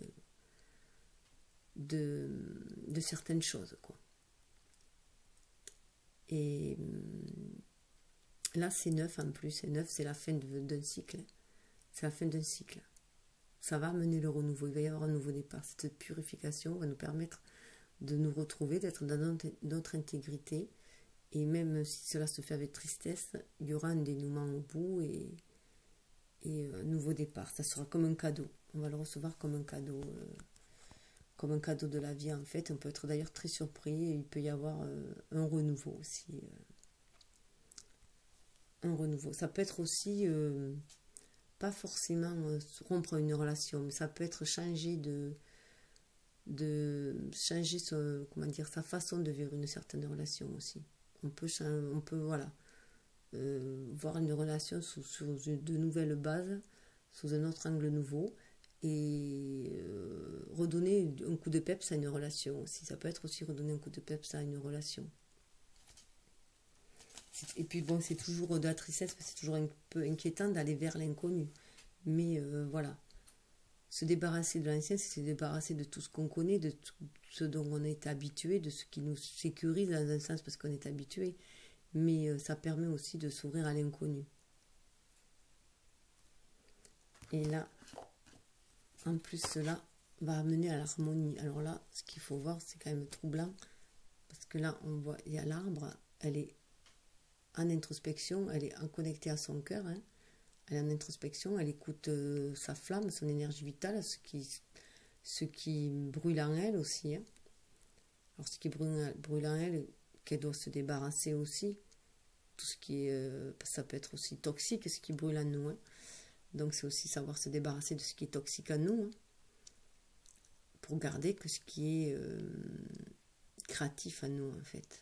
de, de certaines choses, quoi. Et là, c'est neuf en plus. Et neuf, c'est la fin d'un cycle. C'est la fin d'un cycle. Ça va amener le renouveau. Il va y avoir un nouveau départ. Cette purification va nous permettre de nous retrouver, d'être dans notre, notre intégrité. Et même si cela se fait avec tristesse, il y aura un dénouement au bout et, et un nouveau départ. Ça sera comme un cadeau. On va le recevoir comme un cadeau. Euh, comme un cadeau de la vie, en fait. On peut être d'ailleurs très surpris. Et il peut y avoir euh, un renouveau aussi. Euh, un renouveau. Ça peut être aussi... Euh, pas forcément euh, rompre une relation, mais ça peut être changer de, de changer son, comment dire, sa façon de vivre une certaine relation aussi. On peut, on peut voilà, euh, voir une relation sous, sous de nouvelles bases, sous un autre angle nouveau, et euh, redonner un coup de peps à une relation aussi. Ça peut être aussi redonner un coup de peps à une relation. Et puis bon, c'est toujours de la tristesse, c'est toujours un peu inquiétant d'aller vers l'inconnu. Mais euh, voilà, se débarrasser de l'ancien, c'est se débarrasser de tout ce qu'on connaît, de tout ce dont on est habitué, de ce qui nous sécurise dans un sens parce qu'on est habitué. Mais euh, ça permet aussi de s'ouvrir à l'inconnu. Et là, en plus, cela va amener à l'harmonie. Alors là, ce qu'il faut voir, c'est quand même troublant. Parce que là, on voit, il y a l'arbre, elle est en introspection, elle est en connectée à son cœur, hein. Elle est en introspection, elle écoute euh, sa flamme, son énergie vitale, ce qui, ce qui brûle en elle aussi. Hein. Alors ce qui brûle, brûle en elle, qu'elle doit se débarrasser aussi. Tout ce qui est, euh, ça peut être aussi toxique, ce qui brûle en nous. Hein. Donc c'est aussi savoir se débarrasser de ce qui est toxique en nous, hein, pour garder que ce qui est euh, créatif en nous en fait.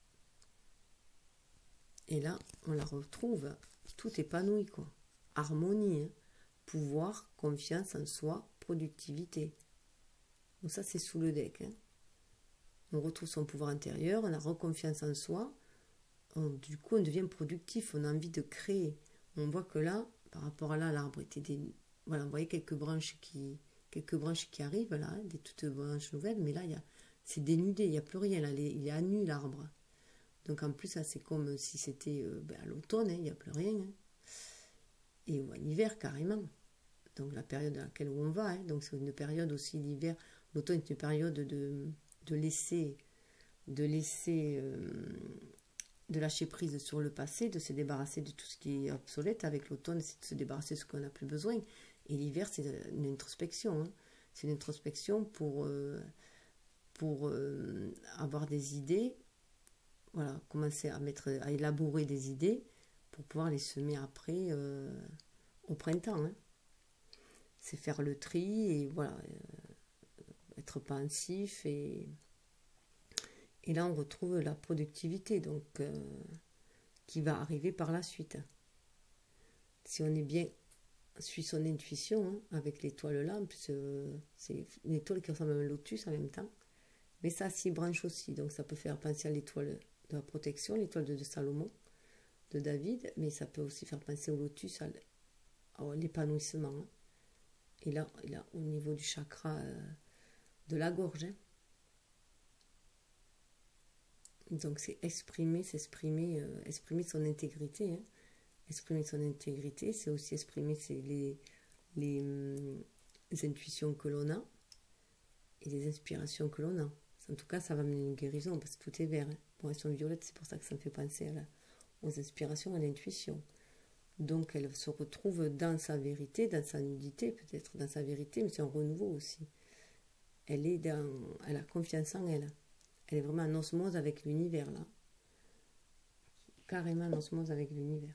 Et là, on la retrouve tout épanoui, quoi. Harmonie, hein. Pouvoir, confiance en soi, productivité. Donc ça, c'est sous le deck. Hein. on retrouve son pouvoir intérieur, on a reconfiance en soi, on, du coup on devient productif, on a envie de créer. On voit que là, par rapport à là, l'arbre était des... Voilà, on voyait quelques branches qui, quelques branches qui arrivent, là, des toutes branches nouvelles, mais là, il y a, c'est dénudé, il n'y a plus rien, là, il est à nu l'arbre. Donc en plus, ça c'est comme si c'était euh, ben, à l'automne, hein, il n'y a plus rien. Hein. Et ou à l'hiver carrément. Donc la période à laquelle on va, hein, donc c'est une période aussi l'hiver. L'automne est une période de, de laisser, de laisser, euh, de lâcher prise sur le passé, de se débarrasser de tout ce qui est obsolète. Avec l'automne, c'est de se débarrasser de ce qu'on n'a plus besoin. Et l'hiver, c'est une introspection. Hein. C'est une introspection pour, euh, pour euh, avoir des idées, voilà, commencer à mettre, à élaborer des idées pour pouvoir les semer après euh, au printemps. Hein. C'est faire le tri et voilà, euh, être pensif et et là on retrouve la productivité donc euh, qui va arriver par la suite. Si on est bien suit son intuition hein, avec l'étoile là, euh, c'est une étoile qui ressemble à un lotus en même temps, mais ça a six branches aussi, donc ça peut faire penser à l'étoile de la protection, l'étoile de, de Salomon, de David, mais ça peut aussi faire penser au lotus, à, à l'épanouissement. Hein. Et là, là, au niveau du chakra euh, de la gorge. Hein. Donc c'est exprimer, s'exprimer, euh, exprimer son intégrité. Hein. Exprimer son intégrité, c'est aussi exprimer c'est les, les, hum, les intuitions que l'on a et les inspirations que l'on a. En tout cas, ça va mener une guérison parce que tout est vert. Hein. Bon, elles sont violettes, c'est pour ça que ça me fait penser à la, aux inspirations, à l'intuition. Donc elle se retrouve dans sa vérité, dans sa nudité, peut-être dans sa vérité, mais c'est un renouveau aussi. Elle est dans, elle a confiance en elle. Elle est vraiment en osmose avec l'univers là. Carrément en osmose avec l'univers.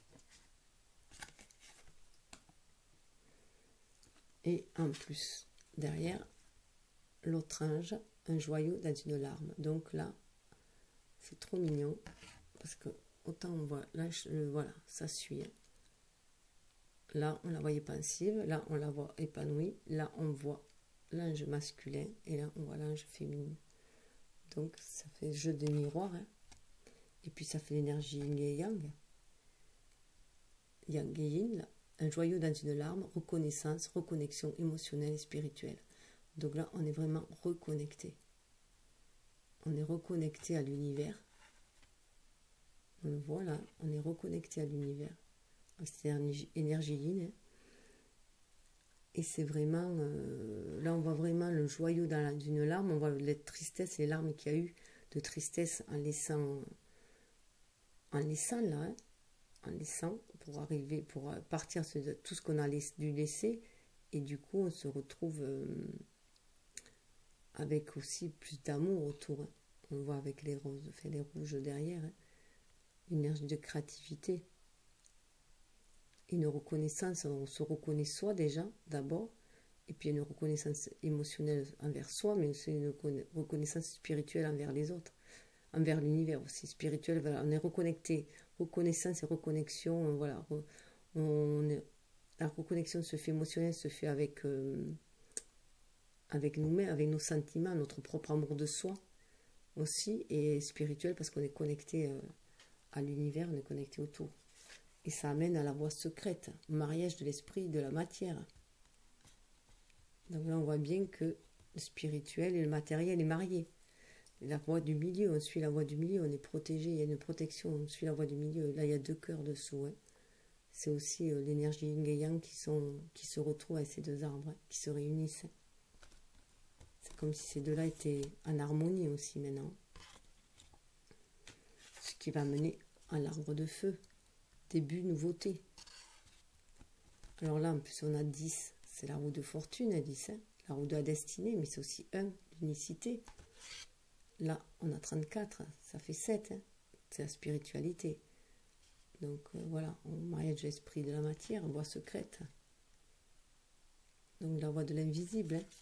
Et en plus, derrière, l'autre ange, un joyau dans une larme. Donc là, c'est trop mignon. Parce que autant on voit, là, je, voilà, ça suit. Là, on la voyait pensive. Là, on la voit épanouie. Là, on voit l'ange masculin. Et là, on voit l'ange féminin. Donc, ça fait jeu de miroir. Hein. Et puis, ça fait l'énergie yin et yang. Yang et yin, là. Un joyau dans une larme, reconnaissance, reconnexion émotionnelle et spirituelle. Donc là, on est vraiment reconnecté. On est reconnecté à l'univers. On le voit là, on est reconnecté à l'univers. C'est énergie, énergie yin. Hein. Et c'est vraiment, euh, là on voit vraiment le joyau dans la, d'une larme, on voit la tristesse, les larmes qu'il y a eu de tristesse en laissant, en laissant là, hein, en laissant pour arriver, pour partir de tout ce qu'on a laissé, dû laisser, et du coup on se retrouve euh, avec aussi plus d'amour autour. Hein. On le voit avec les roses, enfin, les rouges derrière, hein. Une énergie de créativité. Une reconnaissance, on se reconnaît soi déjà, d'abord, et puis une reconnaissance émotionnelle envers soi, mais aussi une reconnaissance spirituelle envers les autres, envers l'univers aussi, spirituel, voilà, on est reconnecté, reconnaissance et reconnexion, voilà, on est, la reconnexion se fait émotionnelle, se fait avec, euh, avec nous-mêmes, avec nos sentiments, notre propre amour de soi aussi, et spirituel parce qu'on est connecté euh, à l'univers, on est connecté autour. Et ça amène à la voie secrète, au mariage de l'esprit et de la matière. Donc là, on voit bien que le spirituel et le matériel est marié. La voie du milieu, on suit la voie du milieu, on est protégé, il y a une protection, on suit la voie du milieu. Là, il y a deux cœurs dessous. Hein. C'est aussi euh, l'énergie yin et yang qui, sont, qui se retrouvent avec ces deux arbres, hein, qui se réunissent. C'est comme si ces deux-là étaient en harmonie aussi maintenant. Ce qui va mener à l'arbre de feu. Début, nouveauté. Alors là, en plus, on a dix. C'est la roue de fortune, à dix. Hein. La roue de la destinée, mais c'est aussi un, l'unicité. Là, on a trente-quatre. Ça fait sept. Hein. C'est la spiritualité. Donc, euh, voilà. On mariage de l'esprit de la matière, voie secrète. Donc, la voie de l'invisible. Hein.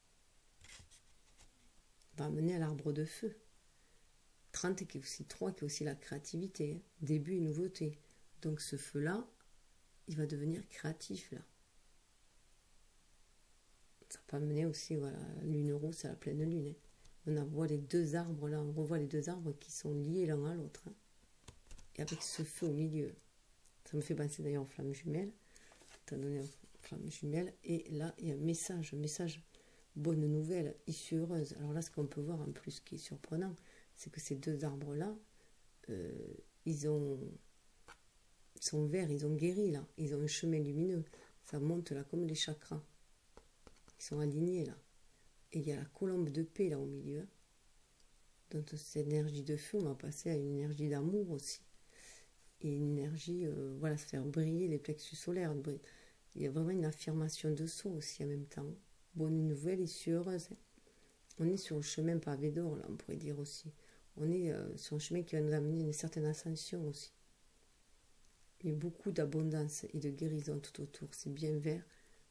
Va mener à l'arbre de feu. trente, qui est aussi trois, qui est aussi la créativité. Hein. Début et nouveauté. Donc ce feu-là, il va devenir créatif, là. Ça peut amener aussi, voilà, lune rousse à la pleine lune. Hein. On voit les deux arbres là, on revoit les deux arbres qui sont liés l'un à l'autre. Hein. Et avec ce feu au milieu. Ça me fait penser d'ailleurs aux flammes jumelles. Étant donné aux flammes jumelles. Et là, il y a un message, un message, bonne nouvelle, issue heureuse. Alors là, ce qu'on peut voir en plus qui est surprenant, c'est que ces deux arbres-là, euh, ils ont... Ils sont verts, ils ont guéri là. Ils ont un chemin lumineux. Ça monte là comme les chakras. Ils sont alignés là. Et il y a la colombe de paix là au milieu. Donc cette énergie de feu, on va passer à une énergie d'amour aussi. Et une énergie, euh, voilà, faire briller les plexus solaires. Il y a vraiment une affirmation de soi aussi en même temps. Bonne nouvelle, issue heureuse. On est sur le chemin pavé d'or là, on pourrait dire aussi. On est euh, sur un chemin qui va nous amener une certaine ascension aussi. Et beaucoup d'abondance et de guérison tout autour. C'est bien vert.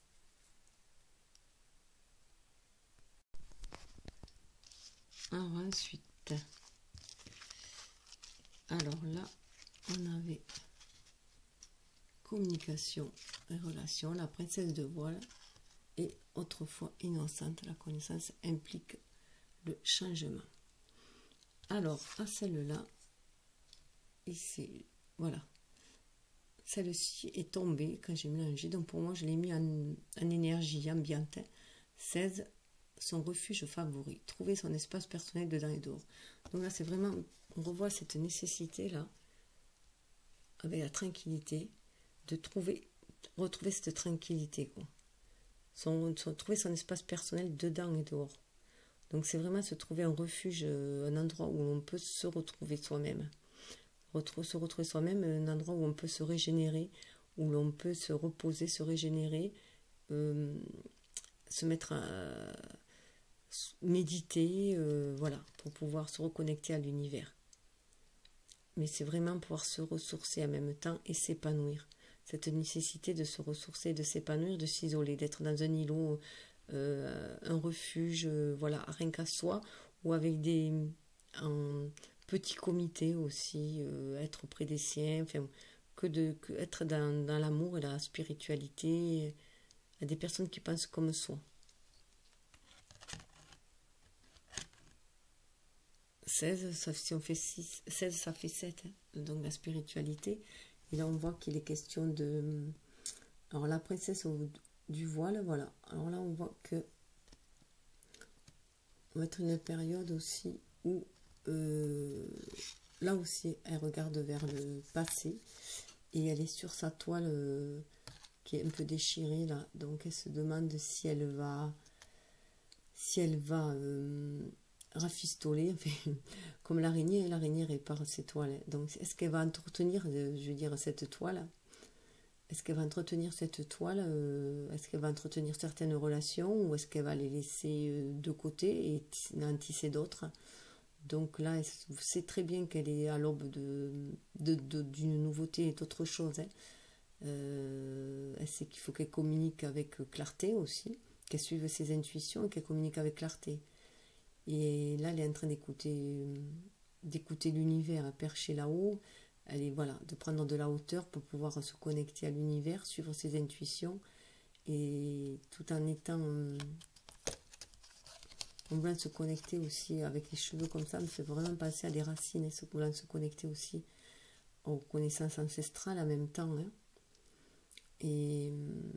Alors ensuite, alors là, on avait communication et relation, la princesse de voile et autrefois innocente. La connaissance implique le changement. Alors, à celle-là, ici, voilà. Celle-ci est tombée quand j'ai mélangé. Donc pour moi, je l'ai mis en, en énergie ambiante. seize, son refuge favori. Trouver son espace personnel dedans et dehors. Donc là, c'est vraiment, on revoit cette nécessité-là, avec la tranquillité, de trouver, retrouver cette tranquillité, quoi. Son, son, trouver son espace personnel dedans et dehors. Donc c'est vraiment se trouver un refuge, un endroit où on peut se retrouver soi-même. Retrouver, se retrouver soi-même, un endroit où on peut se régénérer, où l'on peut se reposer, se régénérer, euh, se mettre à méditer, euh, voilà, pour pouvoir se reconnecter à l'univers. Mais c'est vraiment pouvoir se ressourcer en même temps et s'épanouir. Cette nécessité de se ressourcer, de s'épanouir, de s'isoler, d'être dans un îlot, euh, un refuge, euh, voilà, rien qu'à soi, ou avec des un petit comité aussi, euh, être auprès des siens, enfin, que de que être dans, dans l'amour et la spiritualité, à des personnes qui pensent comme soi. seize, ça, si on fait six, seize, ça fait sept, hein, donc la spiritualité. Et là, on voit qu'il est question de... Alors, la princesse au, du voile, voilà. Alors là, on voit que... On va être une période aussi où... Euh, là aussi, elle regarde vers le passé. Et elle est sur sa toile euh, qui est un peu déchirée, là. Donc, elle se demande si elle va... Si elle va... Euh, rafistoler, comme l'araignée, l'araignée répare ses toiles. Donc, est-ce qu'elle va entretenir, je veux dire, cette toile? Est-ce qu'elle va entretenir cette toile? Est-ce qu'elle va entretenir certaines relations ou est-ce qu'elle va les laisser de côté et en tisser d'autres? Donc là, c'est très bien qu'elle est à l'aube de, de, de, d'une nouveauté et d'autres choses. Hein. Euh, elle sait qu'il faut qu'elle communique avec clarté aussi, qu'elle suive ses intuitions et qu'elle communique avec clarté. Et là, elle est en train d'écouter, d'écouter l'univers perché là-haut. Elle est, voilà, de prendre de la hauteur pour pouvoir se connecter à l'univers, suivre ses intuitions. Et tout en étant... En voulant se connecter aussi avec les cheveux comme ça, me fait vraiment penser à des racines. Et voulant se connecter aussi aux connaissances ancestrales en même temps. Hein. Et...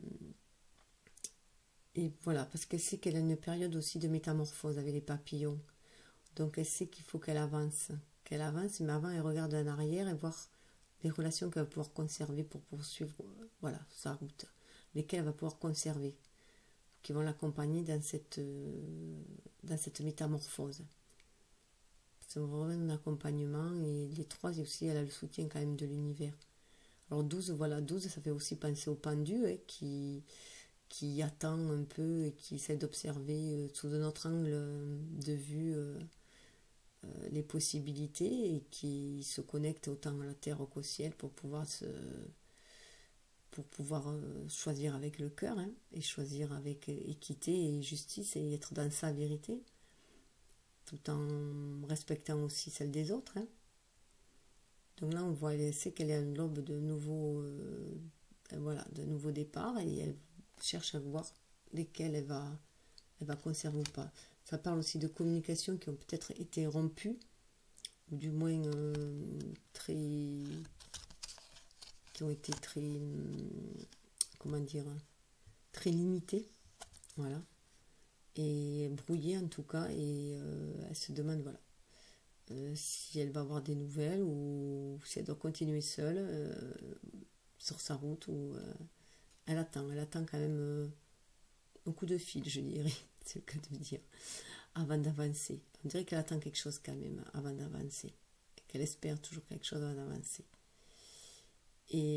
Et voilà, parce qu'elle sait qu'elle a une période aussi de métamorphose avec les papillons. Donc elle sait qu'il faut qu'elle avance. Qu'elle avance, mais avant elle regarde en arrière et voir les relations qu'elle va pouvoir conserver pour poursuivre voilà, sa route. Lesquelles elle va pouvoir conserver. Qui vont l'accompagner dans cette, dans cette métamorphose. C'est vraiment un accompagnement. Et les trois, aussi, elle a le soutien quand même de l'univers. Alors douze, voilà, douze, ça fait aussi penser au pendu hein, qui... qui attend un peu et qui essaie d'observer sous un autre angle de vue euh, euh, les possibilités et qui se connecte autant à la terre qu'au ciel pour pouvoir se pour pouvoir euh, choisir avec le cœur hein, et choisir avec équité et justice et être dans sa vérité tout en respectant aussi celle des autres hein. Donc là on voit elle sait qu'elle est à l'aube de nouveaux euh, voilà, de nouveaux départs et elle cherche à voir lesquels elle va, elle va conserver ou pas. Ça parle aussi de communications qui ont peut-être été rompues, ou du moins euh, très... qui ont été très... comment dire, très limitées, voilà, et brouillées en tout cas, et euh, elle se demande, voilà, euh, si elle va avoir des nouvelles, ou si elle doit continuer seule euh, sur sa route, ou euh, elle attend, elle attend quand même euh, un coup de fil, je dirais, c'est le cas de dire, avant d'avancer. On dirait qu'elle attend quelque chose quand même avant d'avancer, qu'elle espère toujours quelque chose avant d'avancer. Et,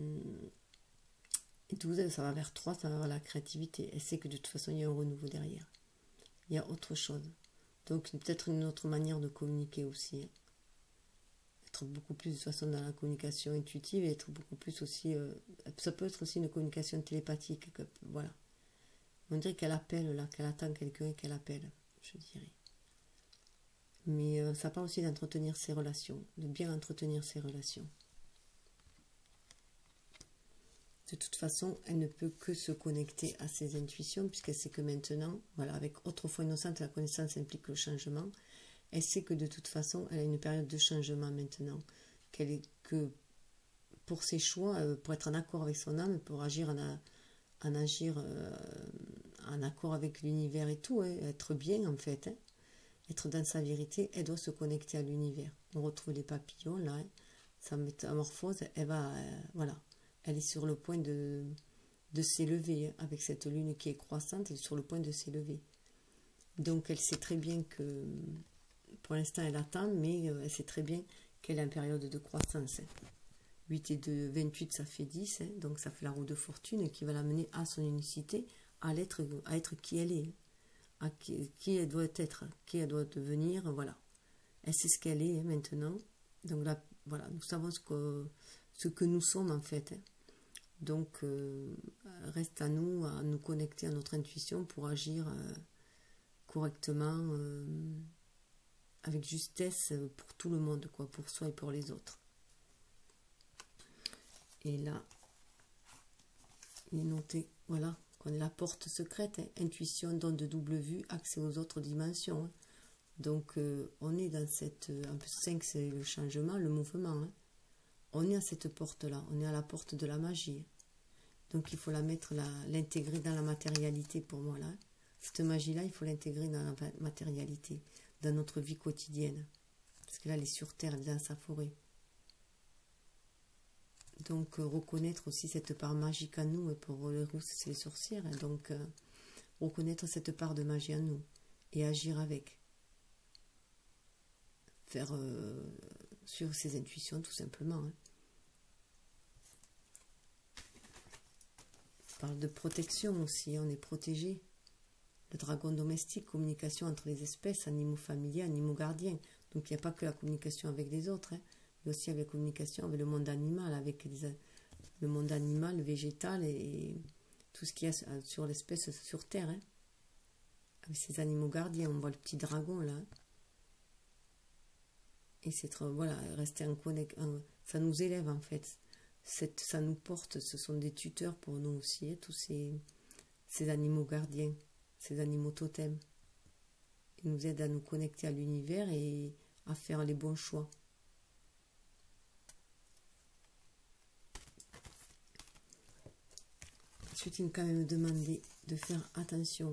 et douze, ça va vers trois, ça va vers la créativité. Elle sait que de toute façon, il y a un renouveau derrière. Il y a autre chose. Donc, peut-être une autre manière de communiquer aussi. Hein. Être beaucoup plus, de toute façon, dans la communication intuitive et être beaucoup plus aussi... Euh, ça peut être aussi une communication télépathique. Que, voilà. On dirait qu'elle appelle, là, qu'elle attend quelqu'un et qu'elle appelle, je dirais. Mais euh, ça parle aussi d'entretenir ses relations, de bien entretenir ses relations. De toute façon, elle ne peut que se connecter à ses intuitions, puisqu'elle sait que maintenant, voilà, avec autrefois innocente, la connaissance implique le changement. Elle sait que de toute façon, elle a une période de changement maintenant. Qu'elle est que pour ses choix, pour être en accord avec son âme, pour agir en, en agir euh, en accord avec l'univers et tout, hein, être bien en fait, hein, être dans sa vérité, elle doit se connecter à l'univers. On retrouve les papillons là, hein, sa métamorphose, elle va, euh, voilà. Elle est sur le point de, de s'élever, hein, avec cette lune qui est croissante, elle est sur le point de s'élever. Donc elle sait très bien que, pour l'instant elle attend, mais elle sait très bien qu'elle est en période de croissance. Hein. huit et deux, vingt-huit, ça fait dix, hein, donc ça fait la roue de fortune qui va l'amener à son unicité, à être, à être qui elle est, à qui, qui elle doit être, qui elle doit devenir, voilà. Elle sait ce qu'elle est, hein, maintenant. Donc là, voilà, nous savons ce que, ce que nous sommes en fait. Hein. Donc, euh, reste à nous, à nous connecter à notre intuition pour agir euh, correctement, euh, avec justesse pour tout le monde, quoi, pour soi et pour les autres. Et là, il est noté, voilà, qu'on est la porte secrète, hein, intuition, don de double vue, accès aux autres dimensions. Hein. Donc, euh, on est dans cette... En plus, cinq, c'est le changement, le mouvement. Hein. On est à cette porte-là, on est à la porte de la magie. Donc il faut la mettre, l'intégrer dans la matérialité pour moi là. Cette magie-là, il faut l'intégrer dans la matérialité, dans notre vie quotidienne. Parce que là, elle est sur terre, elle est dans sa forêt. Donc euh, reconnaître aussi cette part magique en nous, et pour les rousses, c'est les sorcières. Hein, donc euh, reconnaître cette part de magie en nous et agir avec. Faire euh, sur ses intuitions tout simplement. Hein. On parle de protection aussi, on est protégé. Le dragon domestique, communication entre les espèces, animaux familiers, animaux gardiens. Donc il n'y a pas que la communication avec les autres, hein, mais aussi avec la communication avec le monde animal, avec les, le monde animal, le végétal et, et tout ce qu'il y a sur l'espèce sur Terre. Hein. Avec ces animaux gardiens, on voit le petit dragon là. Et c'est voilà, rester en connexion, ça nous élève en fait. Cette, ça nous porte, ce sont des tuteurs pour nous aussi, hein, tous ces, ces animaux gardiens, ces animaux totems. Ils nous aident à nous connecter à l'univers et à faire les bons choix. Ensuite, il m'a quand même demandé de faire attention.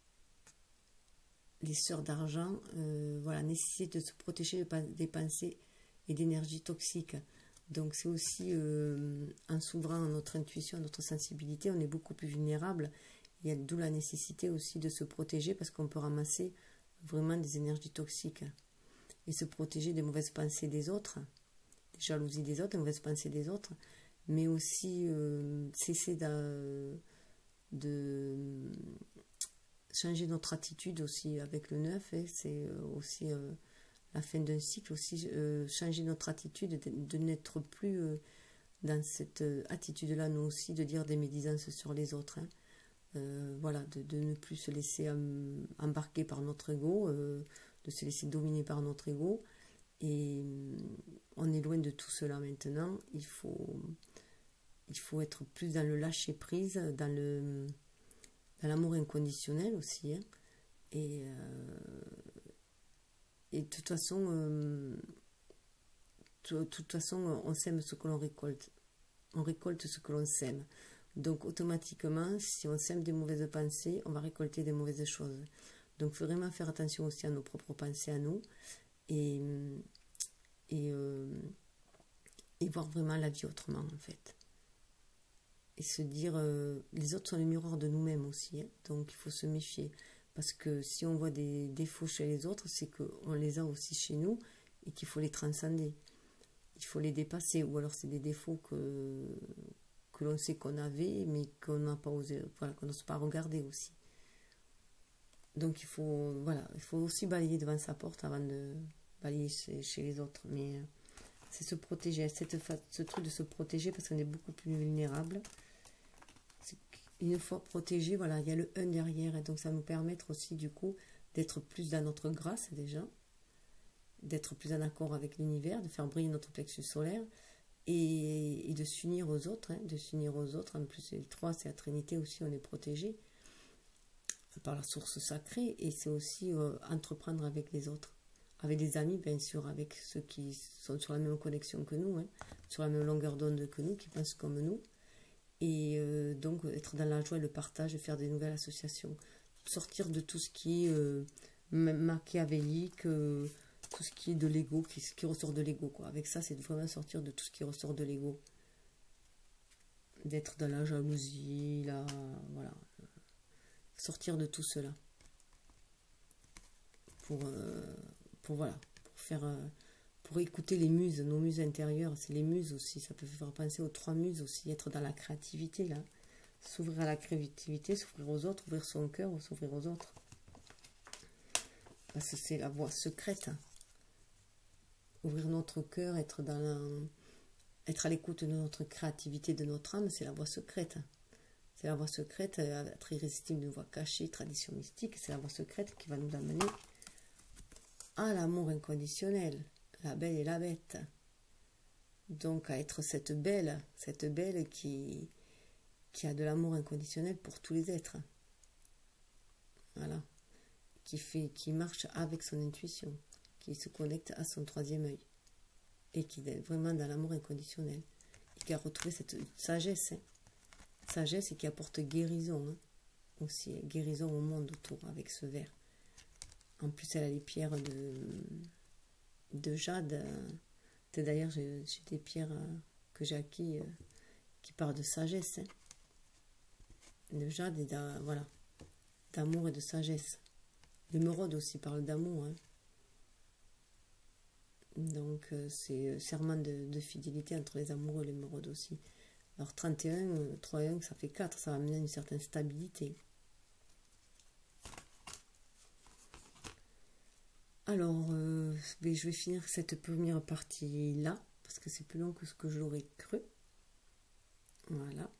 Les sœurs d'argent, euh, voilà, nécessité de se protéger des pensées et d'énergie toxiques. Donc c'est aussi euh, en s'ouvrant à notre intuition, à notre sensibilité, on est beaucoup plus vulnérable. Il y a d'où la nécessité aussi de se protéger parce qu'on peut ramasser vraiment des énergies toxiques et se protéger des mauvaises pensées des autres, des jalousies des autres, des mauvaises pensées des autres, mais aussi euh, cesser de, de changer notre attitude aussi avec le neuf, hein, c'est aussi euh, la fin d'un cycle, aussi euh, changer notre attitude, de, de n'être plus euh, dans cette attitude-là, nous aussi, de dire des médisances sur les autres. Hein. Euh, voilà, de, de ne plus se laisser um, embarquer par notre ego, euh, de se laisser dominer par notre ego. Et um, on est loin de tout cela maintenant. Il faut, il faut être plus dans le lâcher-prise, dans le... dans l'amour inconditionnel aussi. Hein. Et, euh, et de toute façon, euh, de toute façon, on sème ce que l'on récolte. On récolte ce que l'on sème. Donc automatiquement, si on sème des mauvaises pensées, on va récolter des mauvaises choses. Donc il faut vraiment faire attention aussi à nos propres pensées à nous et, et, euh, et voir vraiment la vie autrement en fait. Et se dire, euh, les autres sont les miroirs de nous-mêmes aussi, hein, donc il faut se méfier. Parce que si on voit des défauts chez les autres, c'est qu'on les a aussi chez nous et qu'il faut les transcender. Il faut les dépasser, ou alors c'est des défauts que, que l'on sait qu'on avait, mais qu'on n'a pas osé, voilà, qu'on n'ose pas regarder aussi. Donc il faut, voilà, il faut aussi balayer devant sa porte avant de balayer chez, chez les autres. Mais euh, c'est se protéger, cette, ce truc de se protéger parce qu'on est beaucoup plus vulnérable. Une fois protégé, voilà, il y a le un derrière, et donc ça va nous permettre aussi du coup d'être plus dans notre grâce déjà, d'être plus en accord avec l'univers, de faire briller notre plexus solaire et, et de s'unir aux autres, hein, de s'unir aux autres. En plus, les trois, c'est la Trinité aussi, on est protégé par la source sacrée, et c'est aussi euh, entreprendre avec les autres, avec des amis bien sûr, avec ceux qui sont sur la même connexion que nous, hein, sur la même longueur d'onde que nous, qui pensent comme nous. Et euh, donc être dans la joie et le partage, faire des nouvelles associations, sortir de tout ce qui est euh, machiavélique, euh, tout ce qui est de l'ego, qui, qui ressort de l'ego, quoi. Avec ça, c'est vraiment sortir de tout ce qui ressort de l'ego, d'être dans la jalousie, là, voilà, sortir de tout cela pour, euh, pour voilà, pour faire euh, pour écouter les muses, nos muses intérieures, c'est les muses aussi, ça peut faire penser aux trois muses aussi, être dans la créativité là, s'ouvrir à la créativité, s'ouvrir aux autres, ouvrir son cœur ou s'ouvrir aux autres. Parce que c'est la voie secrète. Hein. Ouvrir notre cœur, être dans la, être à l'écoute de notre créativité, de notre âme, c'est la voie secrète. C'est la voie secrète, être irrésistible d'une voie cachée, tradition mystique, c'est la voie secrète qui va nous amener à l'amour inconditionnel. La belle et la bête. Donc à être cette belle, cette belle qui, qui a de l'amour inconditionnel pour tous les êtres. Voilà. Qui fait, qui marche avec son intuition, qui se connecte à son troisième œil. Et qui est vraiment dans l'amour inconditionnel. Et qui a retrouvé cette sagesse. Hein. Sagesse et qui apporte guérison. Hein. Aussi, guérison au monde autour avec ce verre. En plus, elle a les pierres de... de jade. D'ailleurs, j'ai des pierres que j'ai acquis qui parlent de sagesse. Hein. De jade et d'amour voilà, et de sagesse. L'émeraude aussi parle d'amour. Hein. Donc, c'est serment de, de fidélité entre les amoureux et l'émeraude aussi. Alors, trente et un, trois et un, ça fait quatre. Ça va amener une certaine stabilité. Alors, euh, je vais finir cette première partie là, parce que c'est plus long que ce que j'aurais cru. Voilà.